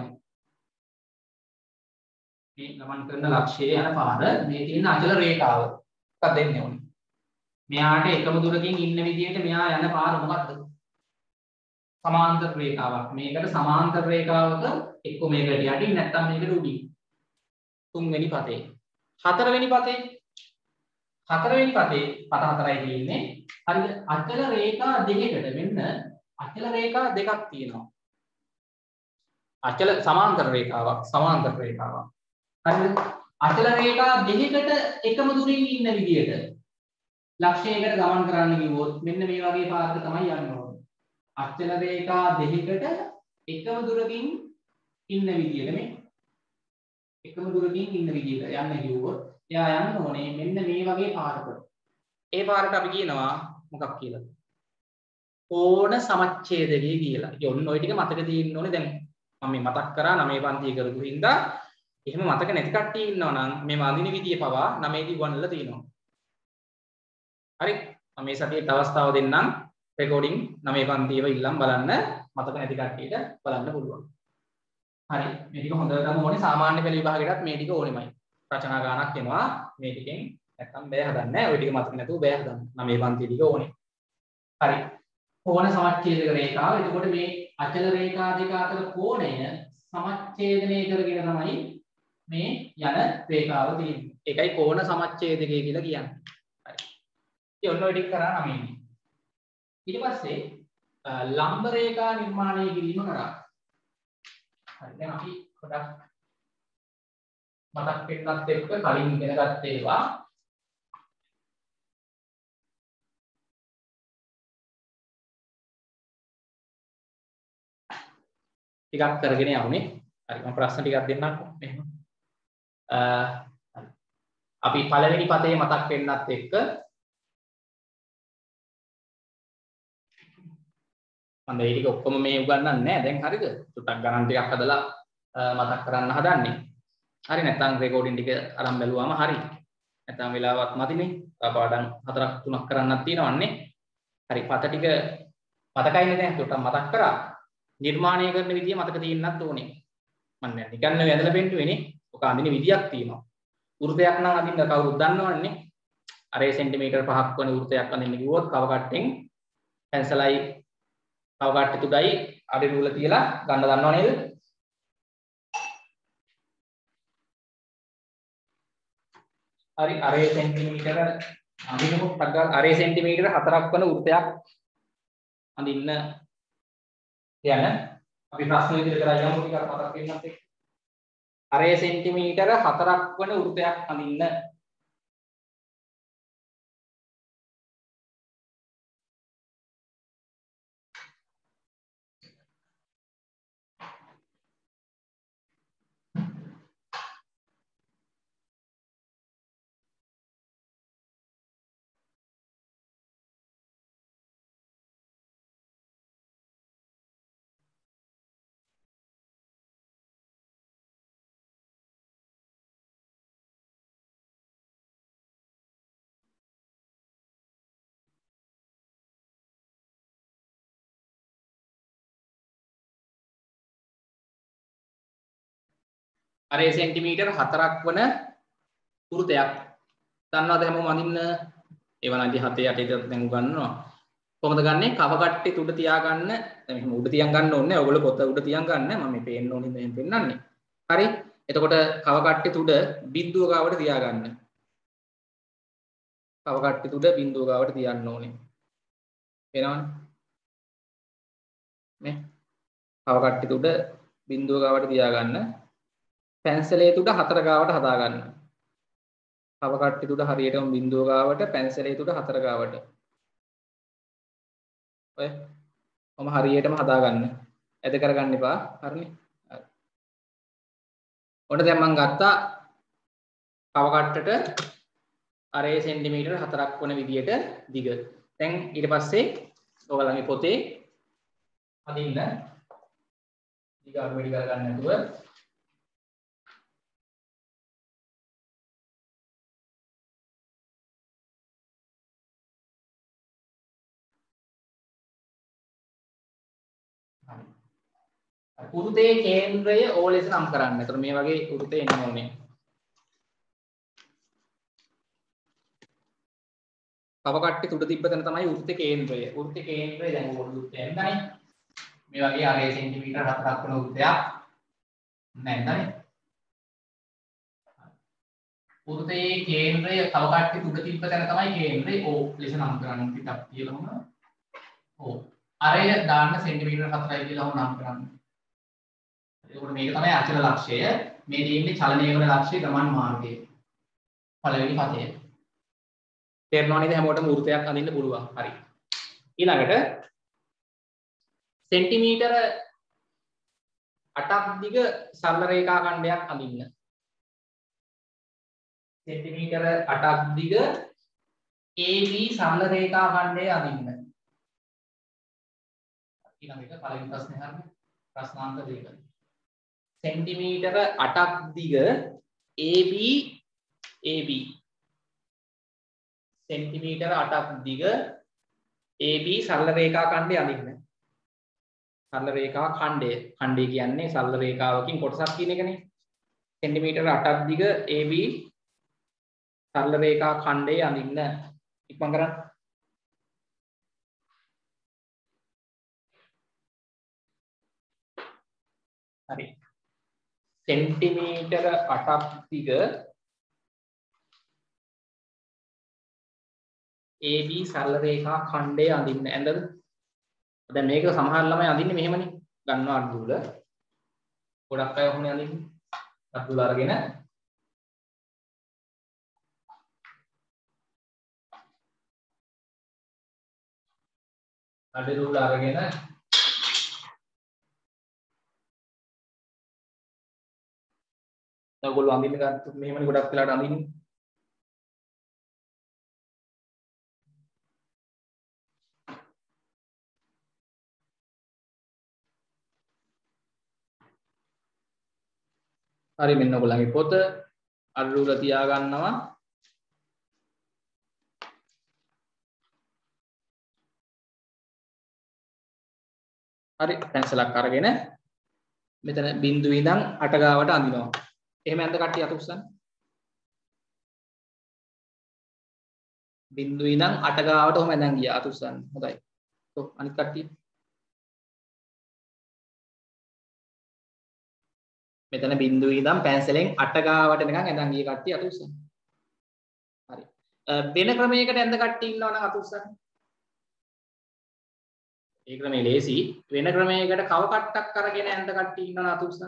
මේ ගමන් කරන ලක්ෂයේ යන පාර මේ තියෙන අචල රේඛාව. මොකක්ද දෙන්නේ ඕනේ? මෙයාට එකම දුරකින් ඉන්න විදියට මෙයා යන පාර මොකක්ද? සමාන්තර රේඛාවක්. මේකට සමාන්තර රේඛාවක එක්ක මේකට යටින් නැත්නම් මේකට උඩින්. තුන්වෙනි පතේ. හතරවෙනි පතේ පත හතරයි තියෙන්නේ. හරිද? අචල රේඛා දෙකකට මෙන්න අචල රේඛා දෙකක් තියෙනවා. අචල සමාන්තර රේඛාවක්. හරිද? අචල රේඛා දෙකකට එකම දුරින් ඉන්න විදියට ලක්ෂයකට ගමන් කරන්න කිව්වොත් මෙන්න මේ වගේ පාරක තමයි යන්න ඕනේ. අචල රේඛා දෙකකට එකම දුරකින් ඉන්න විදියට මේ එකම දුරකින් ඉන්න විදියට යන්න කිව්වොත් එයා යන්න ඕනේ මෙන්න මේ වගේ පාරක. ඒ පාරට අපි කියනවා මොකක් කියලාද? කෝණ සමච්ඡේදකය කියලා. ඉතින් ඔන්න ඔය ටික මතක තියෙන්න ඕනේ. දැන් මම මේ මතක් කරා 9 පන්තිය කරපු හින්දා එහෙම මතක නැති කට්ටිය ඉන්නවා නම් මේ වඳින විදිය පවා 9 දී වන්නලා තියෙනවා. හරි? මම මේ සතියේ අවස්ථාව දෙන්නම් රෙකෝඩින් 9 පන්තියව ඉල්ලම් බලන්න මතක නැති කට්ටියට බලන්න පුළුවන්. හරි. මේ ටික හොඳටම ඕනේ සාමාන්‍ය පෙළ විභාගයටත් මේ ටික ඕනෙමයි. රචනා ගානක් එනවා මේ ටිකෙන් නැත්තම් බෑ හදන්නේ නැහැ. ওই ටික මතක නැතුව බෑ හදන්න. 9 පන්තිය ටික ඕනේ. හරි. කෝණ සමච්ඡේදක රේඛාව. එතකොට මේ අචල රේඛා දෙක අතර කෝණය සමච්ඡේදනය කරගෙන තමයි මේ යන රේඛාව තියෙන්නේ. ඒකයි කෝණ සමච්ඡේදකය කියලා කියන්නේ. හරි. ඉතින් ඔන්න ඔය ටික කරා 9 දී. ඊට පස්සේ ලම්බ රේඛා නිර්මාණය කිරීම කරා. හරි. දැන් අපි පොඩක් මතක් වෙන්නත් එක්ක කලින් ඉගෙන ගත්ත ඒවා ටිකක් කරගෙන යමුනේ. හරි මම ප්‍රශ්න ටිකක් දෙන්නම්කෝ මෙහෙම. අපි පළවෙනි පදේ මතක් වෙන්නත් එක්ක මම මේ ටික ඔක්කොම මේ උගන්වන්නේ නැහැ දැන් හරිද? චුට්ටක් ගණන් ටිකක් හදලා මතක් කරන්න හදන්නේ. හරි නැත්නම් රෙකෝඩින් ටික අරන් බැලුවාම හරි. නැත්නම් වෙලාවක් මතිනේ. පාඩම් 4ක් 3ක් කරන්නත් තියෙනවන්නේ. හරි පත ටික මතකයිනේ දැන් චුට්ටක් මතක් කරා. නිර්මාණය කරන විදිය මතක තියෙන්නත් ඕනේ. මම දැන් නිකන් නෙවෙයි ඇදලා පෙන්නුවේනේ. ඔක අඳින විදියක් තියෙනවා. වෘතයක් නම් අඳින්න කවුරුත් දන්නවන්නේ. අරේ සෙන්ටිමීටර් 5ක් වන වෘතයක් අඳින්න කිව්වොත් කව කට්ටෙන් පැන්සලයි කව කට්ටේ තුඩයි අඩි රූල තියලා ගන්න දන්නව නේද? හරි අරේ සෙන්ටිමීටර අඳිනකොට ටග්ගල් අරේ සෙන්ටිමීටර 4ක් වන වෘතයක් අඳින්න යන අපි ප්‍රශ්න විදිහට කරා යමු ටිකක් මතක් වෙන්නත් එක්ක. අරේ සෙන්ටිමීටර 4ක් වන වෘතයක් අඳින්න. අරේ සෙන්ටිමීටර 4ක් වන වෘතයක්. දන්නවද හැමෝම අඳින්න? ඒවලන්ටි 7 8 දැන් උගන්වනවා. කොහොමද ගන්නෙ? කව කට්ටේ උඩ තියාගන්න. දැන් මෙහෙම උඩ තියන් ගන්න ඕනේ නැහැ. ඔයගොල්ලෝ පොත උඩ තියන් ගන්න. මම මේ පේන්න ඕනේ දැන් පෙන්නන්නේ. හරි. එතකොට කව කට්ටේ උඩ බිඳුව ගාවට තියාගන්න. කව කට්ටේ උඩ බිඳුව ගාවට තියන්න ඕනේ. වෙනවනේ. නේ? කව කට්ටේ උඩ බිඳුව ගාවට තියාගන්න. පැන්සලේ උඩ 4 ගාවට හදා ගන්න. කව කට්ටේ උඩ හරියටම බිඳුව ගාවට පැන්සලේ උඩ 4 ගාවට. ඔය මම හරියටම හදා ගන්න. ඇද කරගන්න එපා. හරිනේ? හරි. ඔන්න දැන් මම ගත්තා කව කට්ටට අරේ සෙන්ටිමීටර 4ක් වන විදියට දිග. දැන් ඊට පස්සේ ඔයගලගේ පොතේ අදින්න දිග අඩු වැඩි කරගන්න නැතුව වෘතයේ කේන්ද්‍රය O ලෙස නම් කරන්න. ඒතර මේ වගේ වෘතය එන්න ඕනේ. කව කට්ටේ උඩ තිබ්බ තැන තමයි වෘතයේ කේන්ද්‍රය. වෘතයේ කේන්ද්‍රය දැන් ඔයගොල්ලෝ දැන්නනේ. මේ වගේ අරේ සෙන්ටිමීටර 4ක් වන වෘතයක් නැන්දනේ. වෘතයේ කේන්ද්‍රය කව කට්ටේ උඩ තිබ්බ තැන තමයි කේන්ද්‍රය O ලෙස නම් කරන්න. පිටක් කියලාම O. අරය දාන්න සෙන්ටිමීටර 4යි කියලා නම් කරන්න. එතකොට මේක තමයි අචල ලක්ෂය. මේ තියෙන්නේ චලනය කරන ලක්ෂය ගමන් මාර්ගය. පළවෙනි පදය. තේරෙනව නේද හැමෝටම වෘතයක් අඳින්න පුළුවන්. හරි. ඊළඟට සෙන්ටිමීටර 8ක් දිග සරල රේඛා ඛණ්ඩයක් අඳින්න. සෙන්ටිමීටර 8ක් දිග AB සරල රේඛා ඛණ්ඩය අඳින්න. ඊළඟට පළවෙනි ප්‍රශ්නේ හරිනේ. ප්‍රශ්නාන්ත 2. सेंटीमीटर 8ක් දිග AB सेंटीमीटर 8ක් දිග AB සරල රේඛා ඛණ්ඩය අඳින්න. සරල රේඛා ඛණ්ඩය. ඛණ්ඩය කියන්නේ සරල රේඛාවකින් කොටසක් කියන එකනේ. सेंटीमीटर 8ක් දිග AB සරල රේඛා ඛණ්ඩය අඳින්න. ඉක්මන් කරන්න. හරි. सेंटीमीटर 8ක් දිග AB සරල රේඛා ඛණ්ඩය අඳින්න. ඇඳද? දැන් මේක සමහර ළමයි අඳින්නේ මෙහෙමනේ. ගන්නවා අඩුල. ගොඩක් අය ඔහොම අඳින්නේ. අඩුල අරගෙන අඩුල අරගෙන ඔයගොල්ලෝ අඳින්න ගත්ත මෙහෙමනේ ගොඩක් වෙලාට අඳින්නේ. හරි මෙන්න ඔයගොල්ලන්ගේ පොත අඩුල තියා ගන්නවා. හරි පැන්සලක් අරගෙන මෙතන බිංදුවේ ඉඳන් 8 ගාවට අඳිනවා. එහෙම ඇඳ කට්ටිය අත උස්සන්න. බිංදුවේ ඉඳන් 8 ගාවට ඔහම ඇඳන් ගියා අත උස්සන්න. හොඳයි. ඔව් අනිත් කට්ටිය. මෙතන බිංදුවේ ඉඳන් පැන්සලෙන් 8 ගාවට නිකන් ඇඳන් ගිය කට්ටිය අත උස්සන්න. හරි. වෙන ක්‍රමයකට ඇඳ කට්ටිය ඉන්නවා නම් අත උස්සන්න. ඒ ක්‍රමේ ලේසි. වෙන ක්‍රමයකට කව කට්ටක් අරගෙන ඇඳ කට්ටිය ඉන්නවා නම් අත උස්සන්න.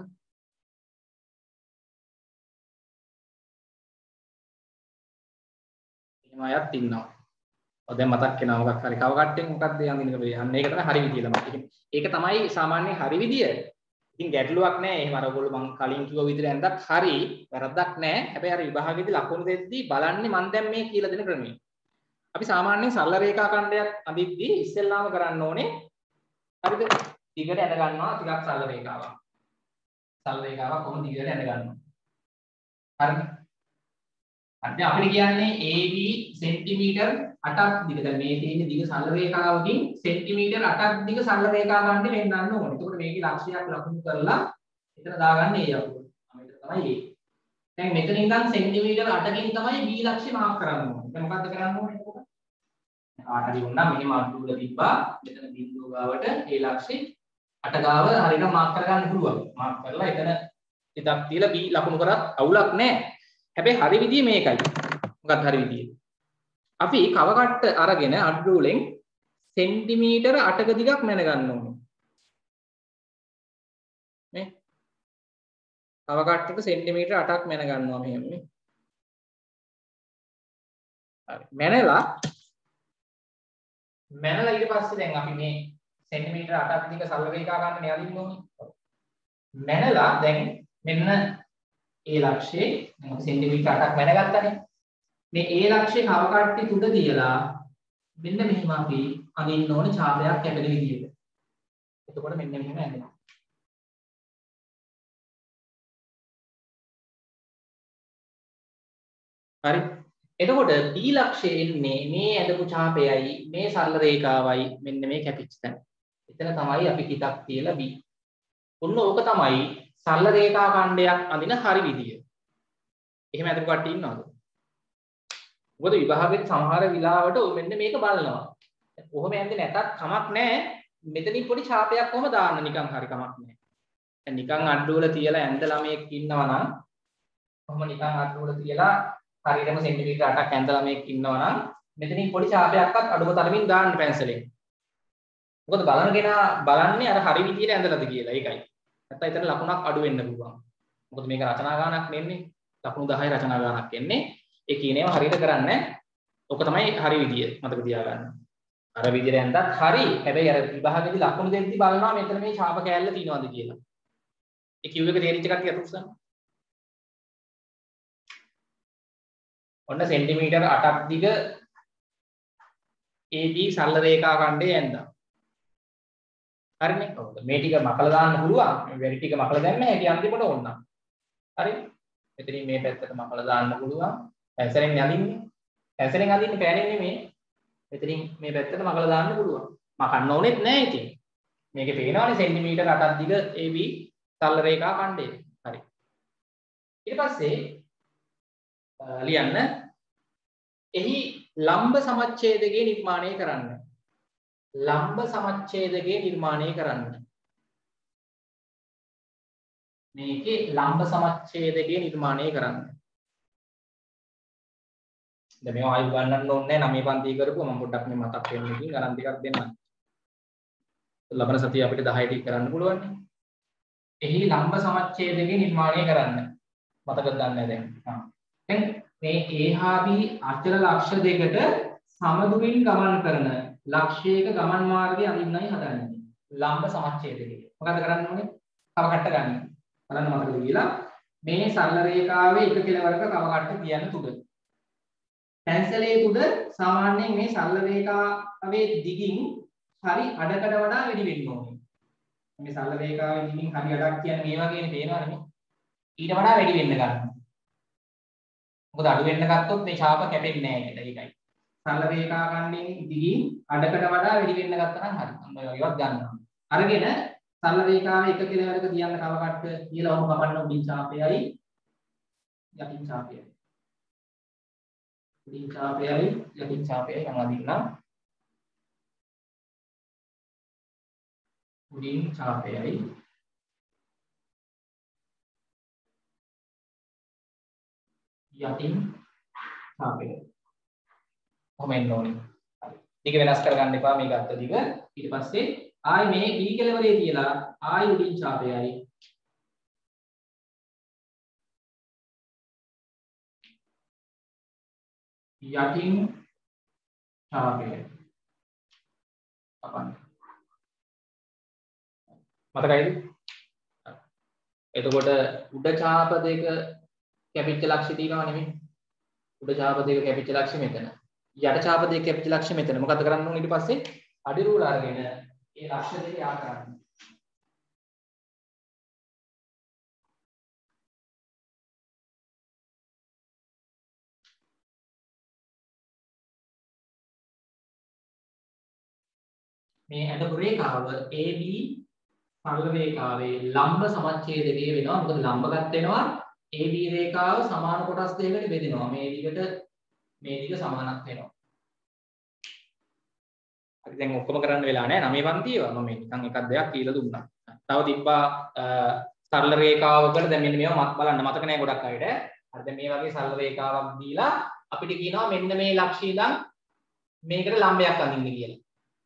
එහෙම අයත් ඉන්නවා. ඔය දැන් මතක් වෙනවා මොකක් හරි කව කට්ටෙන් මොකක්ද යන්නේ කියලා. අන්න ඒක තමයි හරි විදිය ළමයි. ඒක තමයි සාමාන්‍ය හරි විදිය. ඉතින් ගැටලුවක් නැහැ. එහෙම අර ඔයගොල්ලෝ මං කලින් කිව්ව විදිහට ඇඳක් හරි වැරද්දක් නැහැ. හැබැයි අර විභාගෙදී ලකුණු දෙද්දී බලන්නේ මං දැන් මේ කියලා දෙන ක්‍රමය. අපි සාමාන්‍යයෙන් සරල රේඛා ඛණ්ඩයක් අඳිද්දී ඉස්සෙල්ලාම කරන්න ඕනේ හරිද? දිගට ඇඳ ගන්නවා ටිකක් සරල රේඛාවක්. සරල රේඛාවක් කොහොමද දිගට ඇඳ ගන්නවා. හරිද? අද අපිට කියන්නේ AB සෙන්ටිමීටර් 8ක් දිග. දැන් මේ තියෙන දිග සරල රේඛාවකින් සෙන්ටිමීටර් 8ක් දිග සරල රේඛා ගන්න වෙන්නන්න ඕනේ. එතකොට මේකේ ලක්ෂයක් ලකුණු කරලා එතන දාගන්න A අපුව. මේක තමයි A. දැන් මෙතන ඉඳන් සෙන්ටිමීටර් 8කින් තමයි B ලක්ෂය මාක් කරන්න ඕනේ. දැන් මොකද්ද කරන්න ඕනේ එතකොට? ආහරි වුණා මෙහෙම අඩුවල තිබ්බා. මෙතන බිංදුව ගාවට A ලක්ෂය 8 ගාව හරියට මාක් කරගන්න පුළුවන්. මාක් කරලා එතන ටිකක් තියලා B ලකුණු කරත් අවුලක් නැහැ. හැබැයි හරි විදිය මේකයි. මොකක්ද හරි විදිය? අපි කව කට්ට අරගෙන අඩුවලෙන් සෙන්ටිමීටර 8ක දිගක් මැන ගන්න ඕනේ. නේ? කව කට්ටට සෙන්ටිමීටර 8ක් මැන ගන්නවා මෙහෙම නේ. හරි. මැනලා ඊට පස්සේ දැන් අපි මේ සෙන්ටිමීටර 8ක් දිග සරල රේඛා ගන්න යදින්න ඕනේ. මැනලා දැන් මෙන්න A ලක්ෂයේ සෙන්ටිමීටර 8ක් මැනගත්තානේ. මේ A ලක්ෂයේ කව කට්ටි තුඩ තියලා මෙන්න මෙහෙම අපි අඳින්න ඕනේ ඡාපයක් කැපෙන විදියට. එතකොට මෙන්න මෙහෙම ඇඳෙනවා. හරි. එතකොට B ලක්ෂයේ එන්නේ මේ ඇඳපු ඡාපයයි මේ සරල රේඛාවයි මෙන්න මේ කැපිච්ච තැන. එතන තමයි අපි හිතක් තියලා B. ඔන්න ඕක තමයි සරල රේඛා ඛණ්ඩයක් අඳින හරි විදිය. එහෙම අඳපු කට්ටිය ඉන්නවද? මොකද විභාගෙත් සමහර විලාවට මෙන්න මේක බලනවා. කොහොම ඇඳේ නැතත් කමක් නැහැ. මෙතනින් පොඩි ඡාපයක් කොහොම දාන්න නිකන් හරි කමක් නැහැ. දැන් නිකන් අඩුවල තියලා ඇඳ ළමයෙක් ඉන්නවා නම් කොහොම නිකන් අඩුවල තියලා හරියටම සෙන්ටිමීටර 8ක් ඇඳ ළමයෙක් ඉන්නවා නම් මෙතනින් පොඩි ඡාපයක්වත් අඩුම තරමින් දාන්න පැන්සලෙන්. මොකද බලන කෙනා බලන්නේ අර හරි විදියට ඇඳලාද කියලා. ඒකයි. නැත්නම් එතන ලකුණක් අඩු වෙන්න පුළුවන්. මොකද මේක රචනා ගානක් නෙන්නේ. ලකුණු 10 රචනා ගානක් එන්නේ. ඒ කියන ඒවා හරියට කරන්නේ. ඔක තමයි හරි විදිය. මතක තියාගන්න. අර විදියට ඇඳත් හරි. හැබැයි අර විභාගෙදී ලකුණු දෙද්දි බලනවා මෙතන මේ ඡාප කෑල්ල තියෙනවද කියලා. ඒ කිව් එක තේරිච්ච කට්ටිය අත උස්සන්න. ඔන්න සෙන්ටිමීටර 8ක් දිග AB සරල රේඛා ඛණ්ඩය ඇඳා. හරිනේ. ඔව්. මේ ටික මකලා දාන්න පුළුවන්. මේ වැඩි ටික මකලා දැම්ම හැටි අන්තිමට ඕන. හරි. මෙතනින් මේ පැත්තට මකලා දාන්න පුළුවන්. පැන්සලෙන් අඳින්නේ. පැන්සලෙන් අඳින්නේ පෑනෙන් නෙමෙයි. මෙතනින් මේ පැත්තට මකලා දාන්න පුළුවන්. මකන්න ඕනෙත් නෑ ඉතින්. මේකේ පේනවනේ සෙන්ටිමීටර 8ක් දිග AB සරල රේඛා ඛණ්ඩය. හරි. ඊට පස්සේ ලියන්න එහි ලම්බ සමච්ඡේදකේ නිර්මාණය කරන්න. ලම්බ සමච්ඡේදකේ නිර්මාණය කරන්න. මේකේ ලම්බ සමච්ඡේදකේ නිර්මාණය කරන්න. දැන් මේවා ආයෙ ගන්නන්න ඕනේ නැහැ. 9 පන්ති කරපුවා මම පොඩ්ඩක් මේ මතක් වෙන්න ඉතින් ගණන් ටිකක් දෙන්නම්. ලබන සතිය අපිට 10 ටික කරන්න පුළුවන් නේ. එහි ලම්බ සමච්ඡේදකේ නිර්මාණය කරන්න. මතකද දන්නේ දැන්. දැන් මේ A හා B අචල ලක්ෂ දෙකට සමදුරින් ගමන් කරන ලක්ෂයක ගමන් මාර්ගය අඳින්නයි හදන්නේ. ලම්බ සමච්ඡේදකේ. මොකද කරන්න ඕනේ? තව කට්ට ගන්න. බලන්න මතකද කියලා මේ සරල රේඛාවේ එක කෙළවරක කව කට්ට තියන්න තුඩ. පැන්සලේ තුඩ සාමාන්‍යයෙන් මේ සරල රේඛාවේ දිගින් හරි අඩකට වඩා වැඩි වෙන්න ඕනේ. මේ සරල රේඛාවේ දිගින් හරි අඩක් කියන්නේ මේ වගේනේ පේනවනේ මේ. ඊට වඩා වැඩි වෙන්න ගන්නවා. මොකද අඩු වෙන්න ගත්තොත් මේ ඡාප කැපෙන්නේ නැහැ නේද? ඒකයි. සරල රේඛා ඛණ්ඩයෙන් දිගින් අඩකට වඩා වැඩි වෙන්න ගත්තා නම් හරි. අන්න ඔය වගේවත් ගන්නවා. අරගෙන සරල රේඛාවේ එක කෙළවරක තියන්න කව කට්ට කියලා ඔහොම කපන්න උඩින් ඡාපයයි යටින් ඡාපයයි. උඩින් ඡාපයයි යටින් ඡාපයයි මම අදින්නම්. උඩින් ඡාපයයි යටින් ඡාපයයි. කොහොම එන්න ඕනේ. හරි. ටික වෙනස් කරගන්න එපා මේ ගත්ත දිග. ඊට පස්සේ ආයි මේ ඊ කෙළවරේ තියලා ආයි උඩින් ඡාපයයි යටින් ඡාපයයි. අපන්න. මතකයිද? එතකොට උඩ ඡාප දෙක කැපිච්ච ලක්ෂ්‍ය තියෙනවා නෙමෙයි. උඩ ඡාප දෙක කැපිච්ච ලක්ෂ්‍ය මෙතන. යට ඡාප දෙක කැපිච්ච ලක්ෂ්‍ය මෙතන. මොකද කරන්න ඕනේ ඊට පස්සේ අඩි රූල අරගෙන ඒ ලක්ෂ්‍ය දෙක යා කරන්න. මේ අඩු රේඛාව AB සරල රේඛාවේ ලම්බ සමච්ඡේදකයේ වෙනවා. මොකද ලම්බගත වෙනවා AB රේඛාව සමාන කොටස් දෙකකට බෙදෙනවා. මේ දිග සමානක් වෙනවා. හරි දැන් ඔක්කොම කරන්න වෙලා නැහැ. 9 පන්තිය මම නිකන් එකක් දෙකක් කියලා දුන්නා. තව තිබ්බා සරල රේඛාවකට දැන් මෙන්න මේවා බලන්න මතක නැහැ ගොඩක් අයට. හරි දැන් මේ වගේ සරල රේඛාවක් දීලා අපිට කියනවා මෙන්න මේ ලක්ෂ්‍ය ඉඳන් මේකට ලම්බයක් අඳින්න කියලා.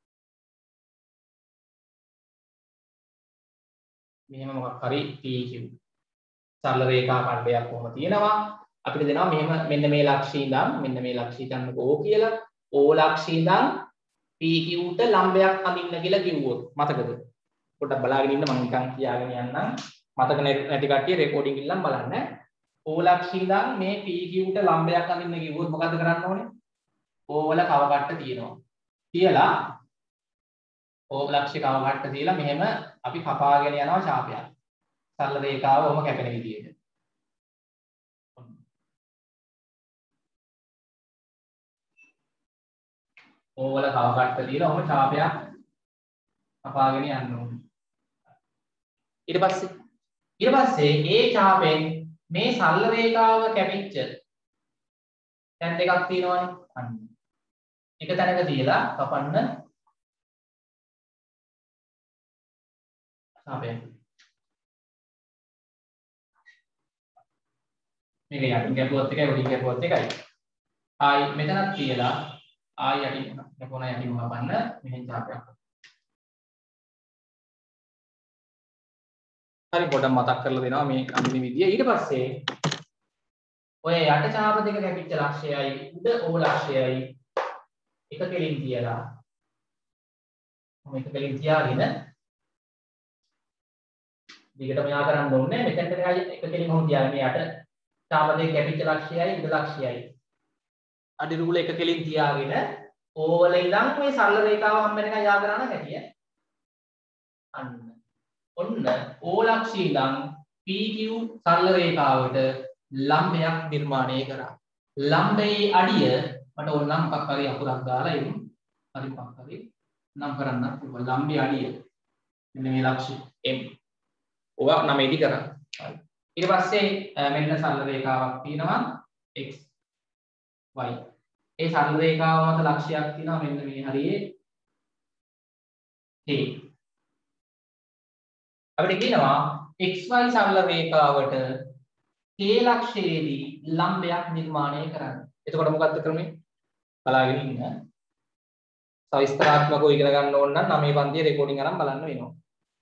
මෙහෙම මොකක් හරි PQ සරල රේඛා ඛණ්ඩයක් කොහොම තියෙනවා අපිට දෙනවා මෙහෙම මෙන්න මේ ලක්ෂ්‍ය ඉඳන් මෙන්න මේ ලක්ෂ්‍ය ගන්නකො O කියලා O ලක්ෂ්‍ය ඉඳන් PQ ට ලම්බයක් අඳින්න කියලා කිව්වොත් මතකද පොඩ්ඩක් බලාගෙන ඉන්න මම නිකන් කියාගෙන යන්නම් මතක නැති කට්ටිය රෙකෝඩින් ඉල්ලන් බලන්න O ලක්ෂ්‍ය ඉඳන් මේ PQ ට ලම්බයක් අඳින්න කිව්වොත් මොකද කරන්න ඕනේ O වල කව කට්ට තියෙනවා කියලා O ලක්ෂ්‍ය කව කට්ට තියලා මෙහෙම අපි කපාගෙන යනවා ඡාපයක්. සරල රේඛාව ඔහම කැපෙන විදිහට. O වල කව කට්ට තියලා ඔහම ඡාපයක් කපාගෙන යන්න ඕනේ. ඊට පස්සේ ඒ ඡාපෙන් මේ සරල රේඛාව කැපිච්ච දැන් දෙකක් තියෙනවානේ. අන්න. එක තැනක තියලා කපන්න ඡාපය. මේක යටින් කැපුවත් එකයි උඩින් කැපුවත් එකයි. ආයි මෙතනක් තියලා ආයි යටින් කැපුණා යටින් වහපන්න මෙහෙන් ඡාපයක්. හරි පොඩ්ඩක් මතක් කරලා දෙනවා මේ අඳින විදිය. ඊට පස්සේ ඔය යට ඡාප දෙක කැපිච්ච ලක්ෂයයි උඩ O ලක්ෂයයි එක කෙලින් තියලා මම එක කෙලින් තියාගෙන දිගටම යා කරන්න ඕනේ මෙතෙන්ට එක කෙලින් මොහොත තියාගෙන යට ඡාප දෙක කැපිච්ච ලක්ෂයයි උඩ ලක්ෂයයි අඩි රූල එක කෙලින් තියාගෙන O වල ඉඳන් මේ සරල රේඛාව හම්බ වෙනකන් යා කරන හැටිය අන්න ඔන්න O ලක්ෂය ඉඳන් PQ සරල රේඛාවට ලම්බයක් නිර්මාණය කරා ලම්බයේ අඩිය මට ඕනනම් මොකක් හරි අකුරක් දාලා එමු හරි මොකක් හරි නම් කරන්න පුළුවන් ලම්බයේ අඩිය මෙන්න මේ ලක්ෂය M ඔවා නමේදී කරා හරි ඊට පස්සේ මෙන්න සරල රේඛාවක් තියෙනවා x y ඒ සරල රේඛාව මත ලක්ෂයක් තියෙනවා මෙන්න මේ හරියේ k අපිට කියනවා xy සරල රේඛාවට k ලක්ෂයේදී ලම්බයක් නිර්මාණය කරන්න. එතකොට මොකක්ද ක්‍රමය? බලාගෙන ඉන්න. සවිස්තරාත්මකව ඉගෙන ගන්න ඕන නම් 9 පන්තියේ රෙකෝඩින් අරන් බලන්න වෙනවා.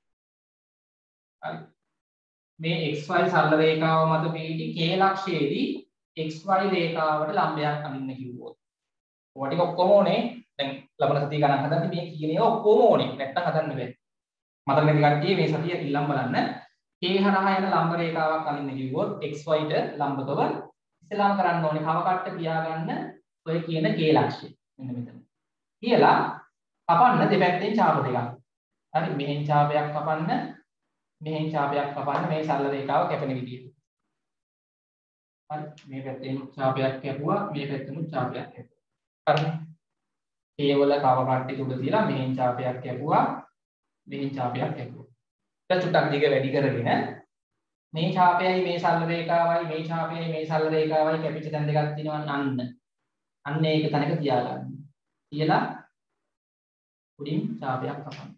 හරි. මේ xy සරල රේඛාව මත පිහිටි k ලක්ෂයේදී xy රේඛාවට ලම්බයක් අඳින්න කිව්වොත්. ඔය ටික ඔක්කොම ඕනේ. දැන් ලබන සතිය ගණන් හදද්දි මේ කියන ඒවා ඔක්කොම ඕනේ. නැත්තම් හදන්න බැහැ. මතක නැති කට්ටිය මේ සතිය ඉල්ලම් බලන්න. K හරහා යන ලම්බ රේඛාවක් අඳින්න කිව්වොත් XY ට ලම්බකව ඉස්සලාම කරන්න ඕනේ කව කට්ට තියාගන්න ඔය කියන K ලක්ෂය. මෙන්න මෙතන. කියලා කපන්න දෙපැත්තෙන් ඡාප දෙකක්. හරි මෙහෙන් ඡාපයක් කපන්න මෙහෙන් ඡාපයක් කපන්න මේ සරල රේඛාව කැපෙන විදියට. හරි මේ පැත්තෙන් ඡාපයක් කැපුවා මේ පැත්තෙන් ඡාපයක් කැපුවා. හරි. ඒවල කව කට්ටි උඩ තියලා මෙහෙන් ඡාපයක් කැපුවා මෙහෙන් ඡාපයක් කැපුවා. ඊට චුට්ටක් දිග වැඩි කරගෙන මේ ඡාපයයි මේ සරල රේඛාවයි මේ ඡාපයයි මේ සරල රේඛාවයි කැපිච්ච තැන් දෙකක් තියෙනවා අන්න ඒක තැනක තියාගන්න. කියලා උඩින් ඡාපයක් කපන්න.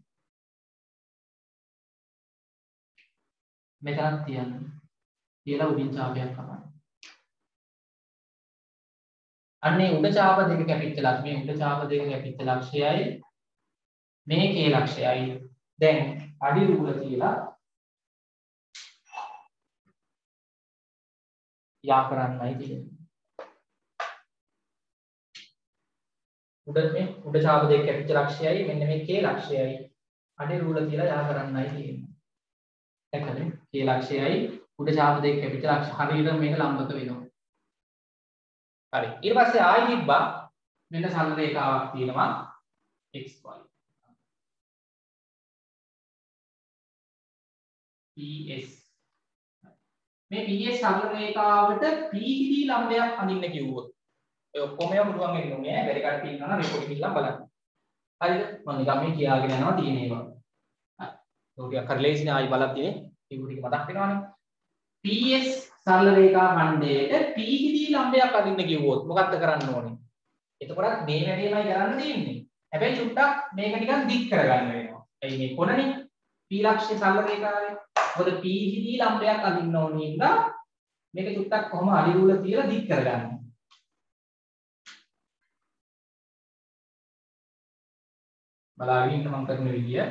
මෙතනක් තියන්න. කියලා උඩින් ඡාපයක් කපන්න. අන්නේ උඩ ඡාප දෙක කැපිච්ච ලක්ෂ මේ උඩ ඡාප දෙක කැපිච්ච ලක්ෂයයි මේ K ලක්ෂයයි දැන් අඩි රූල කියලා යා කරන්නයි තියෙන්නේ. උඩ ඡාප දෙක කැපිච්ච ලක්ෂයයි මෙන්න මේ K ලක්ෂයයි අඩි රූල කියලා යා කරන්නයි තියෙන්නේ. දැක්කද? K ලක්ෂයයි උඩ ඡාප දෙක කැපිච්ච ලක්ෂ හරියට මේක ලම්බක වෙනවා. හරි. ඊට පස්සේ ආයි තිබ්බා මෙන්න සරල රේඛාවක් තියෙනවා XY. PS. මේ PS සරල රේඛාවට PQD ලම්බයක් අඳින්න කිව්වොත් ඔය ඔක්කොම ඒවා පුළුවන් වෙන්නේ නෑ. වැඩි කට්ටිය ඉන්නවා නම් රෙකෝඩින් ඉල්ලලා බලන්න. හරිද? මම නිකන් මේ කියාගෙන යනවා තියෙන ඒවා. හරි. ඒක ටිකක් කරලේසිනේ ආයි බලක් තියෙන්නේ. ඒක ටික මතක් වෙනවනේ. PS සරල රේඛා ඛණ්ඩයට PQD ලම්බයක් අඳින්න කිව්වොත් මොකක්ද කරන්න ඕනේ? එතකොට මේ වැඩේමයි කරන්න තියෙන්නේ. හැබැයි චුට්ටක් මේක නිකන් දික් කරගන්න වෙනවා. එයි මේ කොනනේ P ලක්ෂ්‍ය සරල රේඛාවේ. මොකද PQD ලම්බයක් අඳින්න ඕනේ කියලා මේක චුට්ටක් කොහොම අඩි රූල තියලා දික් කරගන්න. බලාගෙන ඉන්න මම කරන විදිය.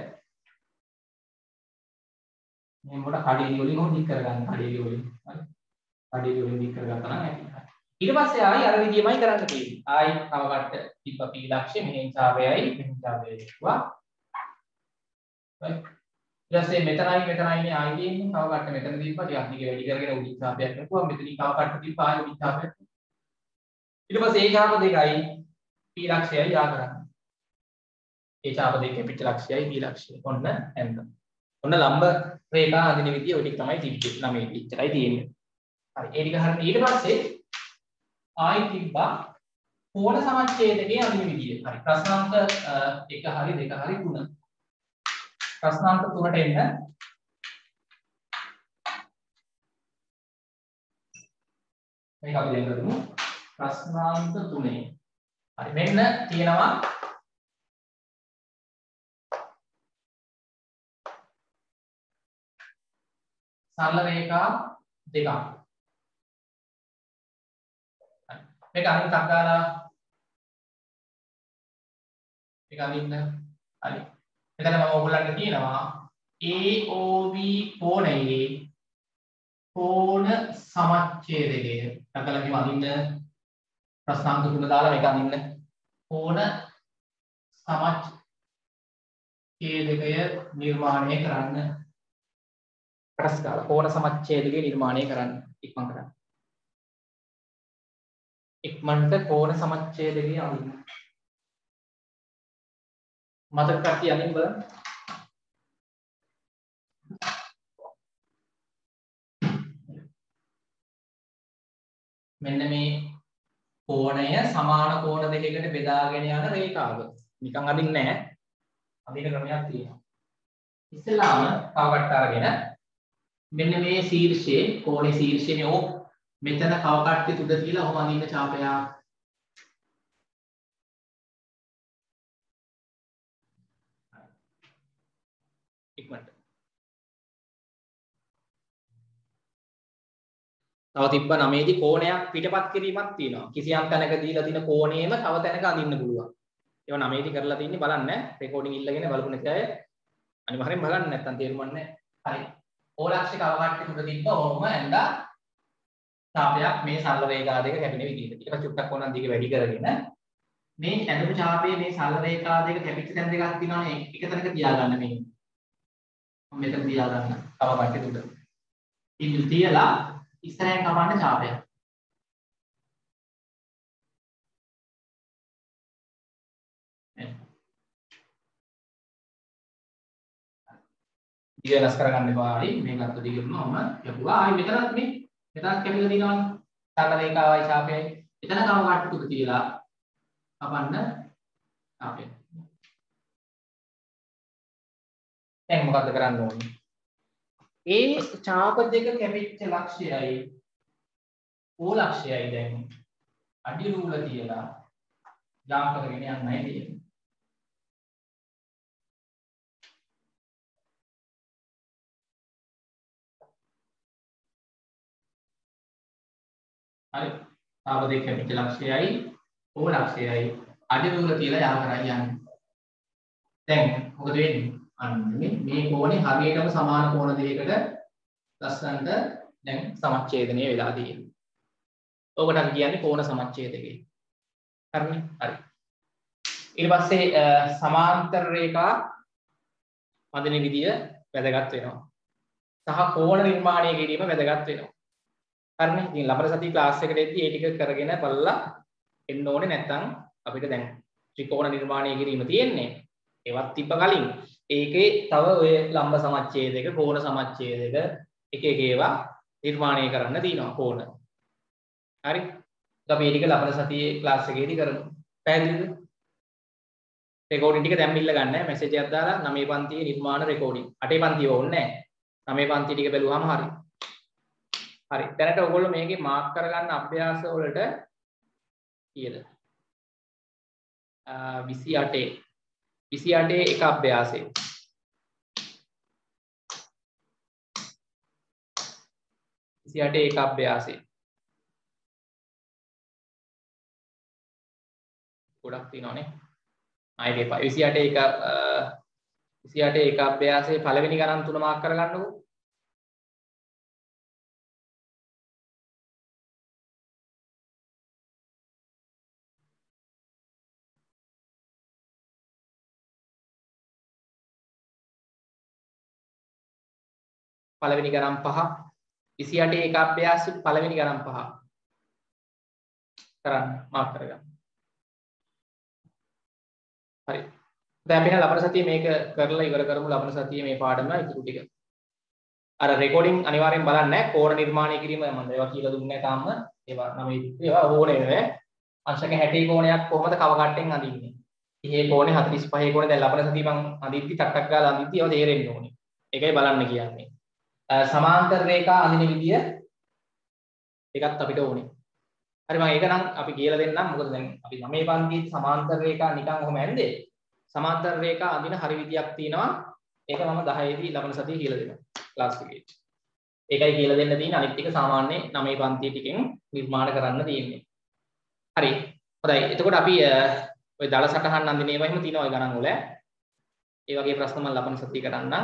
මේ මොකට කඩේලි වලින් කොහොමද දික් කරගන්නේ? කඩේලි වලින්. හරි. කඩේලි වලින් දික් කරගත්තා නම් ඇති. ඊට පස්සේ ආයි අර විදියමයි කරන්න තියෙන්නේ. ආයි තව කට්ට තිබ්බ P ලක්ෂ්‍ය මෙහෙන් ඡාපයයි මෙහෙන් ඡාපයයි කිව්වා. හරි. ඊට පස්සේ මෙතනයි මේ ආයි තියෙන්නේ. තව කට්ට මෙතන තිබ්බා. ටිකක් දිග වැඩි කරගෙන උඩින් ඡාපයක් කරපුවා. මෙතනින් තව කට්ට තිබ්බා ආයි උඩින් ඡාපයක්. ඊට පස්සේ ඒ ඡාප දෙකයි P ලක්ෂ්‍යයි යා කරන්නේ. ඒ ඡාප දෙක කැපිච්ච ලක්ෂයයි P ලක්ෂයයි. ඔන්න ඇන්ද. ඔන්න ලම්බ රේඛා අඳින විදිය ඔය ටික තමයි තිබ්බේ. ළමයි ඉච්චරයි තියෙන්නේ. හරි. ඒ ටික හරියට ඊට පස්සේ ආයි තිබ්බා කෝණ සමච්ඡේදකයේ අඳින විදිය. හරි. ප්‍රශ්නාංක 1 හරි 2 හරි 3. ප්‍රශ්නාංක 3ට එන්න. මේක අපි දැන් කරමු. ප්‍රශ්නාංක 3. හරි. මෙන්න තියෙනවා සරල රේඛා දෙකක්. මේක අනිත් අක්කාලා මේක අනින්න. හරි. මෙතන මම ඔයගොල්ලන්ට කියනවා AOV කෝණයේ කෝණ සමච්ඡේදකය. අකලා කිව්ව අනින්න ප්‍රශ්නාංක 3 දාලා මේක අනින්න. කෝණ සමච්ඡේදකය නිර්මාණය කරන්න. කෝණ සමච්ඡේදකය නිර්මාණය කරන්න ඉක්මන් කරන්න. ඉක්මනට කෝණ සමච්ඡේදකය අඳින්න. මතක කට්ටිය අඳින්න බලන්න. මෙන්න මේ කෝණය සමාන කෝණ දෙකකට බෙදාගෙන යන රේඛාව. නිකන් අඳින්නේ නැහැ. අඳින ක්‍රමයක් තියෙනවා. ඉස්සෙල්ලාම කව කට්ට අරගෙන මෙන්න මේ ශීර්ෂයේ කෝණේ ශීර්ෂයේ ඕ මෙතන කව කට්ටි තුඩ තියලා ඔහම අඳින්න ඡාපයක්. ඉක්මනට. තව තිබ්බ 9 දී කෝණයක් පිටපත් කිරීමක් තියෙනවා. කිසියම් තැනක දීලා තියෙන කෝණේම තව තැනක අඳින්න පුළුවන්. ඒවා 9 දී කරලා තින්නේ බලන්න. රෙකෝඩින් ඉල්ලගෙන බලපු නැති අය අනිවාර්යෙන් බලන්න නැත්නම් තේරුම් ගන්න නැහැ. හරි. ඕලක්ෂික අවකාශය තුඩ තිබ්බ ඕම ඇඳා ඡාපයක් මේ සරල රේඛා දෙක කැපෙන විදිහට. ඊට පස්සේ චුට්ටක් ඕනනම් දිග වැඩි කරගෙන මේ ඇඳපු ඡාපයේ මේ සරල රේඛා දෙක කැපිච්ච තැන් දෙකක් තියෙනවනේ එක තැනක තියාගන්න මේ. මෙතන තියාගන්න අවකාශය තුඩ. බිඳුව තියලා ඉස්සරහෙන් කපන්න ඡාපය. දිග වෙනස් කරගන්න එපා. හරි මේකත් දිගටම කැපුවා. ආයි මෙතනත් මෙතනත් කැපිලා දිනවනේ. සරල රේඛාවයි ඡාපයයි. එතන තව කට්ටුක තියලා කපන්න ඡාපය. දැන් මොකද්ද කරන්න ඕනේ? ඒ ඡාප දෙක කැපිච්ච ලක්ෂයයි ඕ ලක්ෂයයි දැන් අඩි රූල තියලා ලා කරගෙන යන්නයි තියෙන්නේ. හරි. ඡාප දෙක කැපිච්ච ලක්ෂයයි ඕ ලක්ෂයයි අඩි රූල තියලා යා කරා යන්නේ. දැන් මොකද වෙන්නේ? අන්න මේ කෝණේ හරියටම සමාන කෝණ දෙකකට ලස්සනට දැන් සමච්ඡේදනය වෙලා තියෙනවා. ඕකට අපි කියන්නේ කෝණ සමච්ඡේදකය. හරිනේ? හරි. ඊට පස්සේ සමාන්තර රේඛා අඳින විදිය වැදගත් වෙනවා. සහ කෝණ නිර්මාණය කිරීම වැදගත් වෙනවා. හරිනේ? ඉතින් ලබන සතියේ ක්ලාස් එකට එද්දී ඒ ටික කරගෙන බලලා එන්න ඕනේ නැත්නම් අපිට දැන් ත්‍රිකෝණ නිර්මාණය කිරීම තියෙන්නේ. ඒවත් තිබ්බ කලින්. ඒකේ තව ඔය ලම්බ සමච්ඡේදක, කෝණ සමච්ඡේදක එක එක ඒවා නිර්මාණය කරන්න තියෙනවා කෝණ. හරි. අපි මේ ටික ලබන සතියේ ක්ලාස් එකේදී කරමු. පැහැදිලිද? රෙකෝඩින් ටික දැන් මිල්ල ගන්න මැසේජ් එකක් දාලා 9 පන්තියේ නිර්මාණ රෙකෝඩින්. 8 පන්තිය ඕනේ නැහැ. 9 පන්තිය ටික බැලුවාම හරි. හරි. දැනට ඔයගොල්ලෝ මේකේ මාක් කරගන්න අභ්‍යාස වලට කීයද? 28 එක අභ්‍යාසෙ. එක අභ්‍යාසෙ. ගොඩක් තියෙනවානේ. ආයෙත් 28 එක අභ්‍යාසයේ පළවෙනි ගණන් තුන මාක් කරගන්නකො. පළවෙනි ගණන් 5 28 එක අභ්‍යාසයේ පළවෙනි ගණන් 5 කරන්න මාක් කරගන්න. හරි. දැන් අපි ලබන සතියේ මේක කරලා ඉවර කරමු. ලබන සතියේ මේ පාඩම ඉතුරු ටික. අර රෙකෝඩින් අනිවාර්යෙන් බලන්න ඈ. කෝණ නිර්මාණය කිරීම මම ඒවා කියලා දුන්නේ නැහැ තාම. ඒවා ඕනේ නෑ. අංශක 60 කෝණයක් කොහොමද කව කට්ටෙන් අඳින්නේ? 30 කෝණේ 45 කෝණේ දැන් ලබන සතියේ මම අඳිද්දි ටක් ටක් ගාලා අඳිද්දි ඒවා තේරෙන්න ඕනේ. ඒකයි බලන්න කියන්නේ. සමාන්තර රේඛා අඳින විදිය ඒකත් අපිට ඕනේ. හරි මම ඒක නම් අපි කියලා දෙන්නම්. මොකද දැන් අපි 9 පන්තියේ සමාන්තර රේඛා නිකන් ඔහම ඇන්දේ. සමාන්තර රේඛා අඳින හරි විදියක් තියෙනවා. ඒක මම 10 දී ලබන සතියේ කියලා දෙනවා ක්ලාස් එකේ. ඒකයි කියලා දෙන්න තියෙන්නේ. අනිත් ටික සාමාන්‍ය 9 පන්තිය ටිකෙන් නිර්මාණ කරන්න තියෙන්නේ. හරි. හොඳයි. එතකොට අපි ඔය දල සටහන් අඳින ඒවා එහෙම තියෙනවා ඔය ගණන් වල. ඒ වගේ ප්‍රශ්න මම ලබන සතියේ කරන්නම්.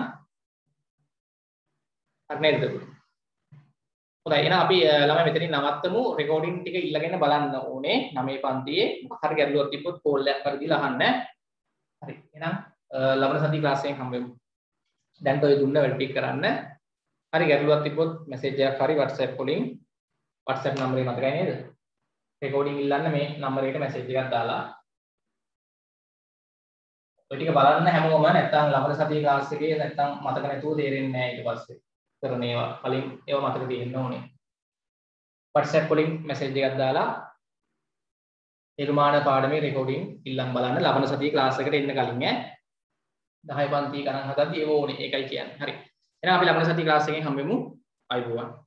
හරි නේද? හොඳයි. එහෙනම් අපි ළමයි මෙතනින් නවත්තමු. රෙකෝඩින් ටික ඉල්ලගෙන බලන්න ඕනේ 9 පන්තියේ. මොකක් හරි ගැටලුවක් තිබ්බොත් කෝල් එකක් කරලා අහන්න. හරි. එහෙනම් ලබන සතියේ ක්ලාස් එකෙන් හම්බෙමු. දැන් ඔය දුන්න වැඩ ටික කරන්න. හරි ගැටලුවක් තිබ්බොත් මැසේජ් එකක් හරි WhatsApp වලින් WhatsApp නම්බරේ මතකයි නේද? රෙකෝඩින් ඉල්ලන්න මේ නම්බරේට මැසේජ් එකක් දාලා. ඔය ටික බලන්න හැමෝම නැත්තම් ලබන සතියේ ක්ලාස් එකේ නැත්තම් මතක නැතුව තේරෙන්නේ නැහැ ඊට පස්සේ. කරන ඒවා කලින් ඒවා මතක තියෙන්න ඕනේ. WhatsApp වලින් මැසේජ් එකක් දාලා නිර්මාණ පාඩමේ රෙකෝඩින් ඉල්ලන් බලන්න ලබන සතියේ ක්ලාස් එකට එන්න කලින් 10 පන්ති ගණන් හදද්දී ඒව ඕනේ. ඒකයි කියන්නේ. හරි. එහෙනම් අපි ලබන සතියේ ක්ලාස් එකෙන් හම්බෙමු. අයබෝවන්.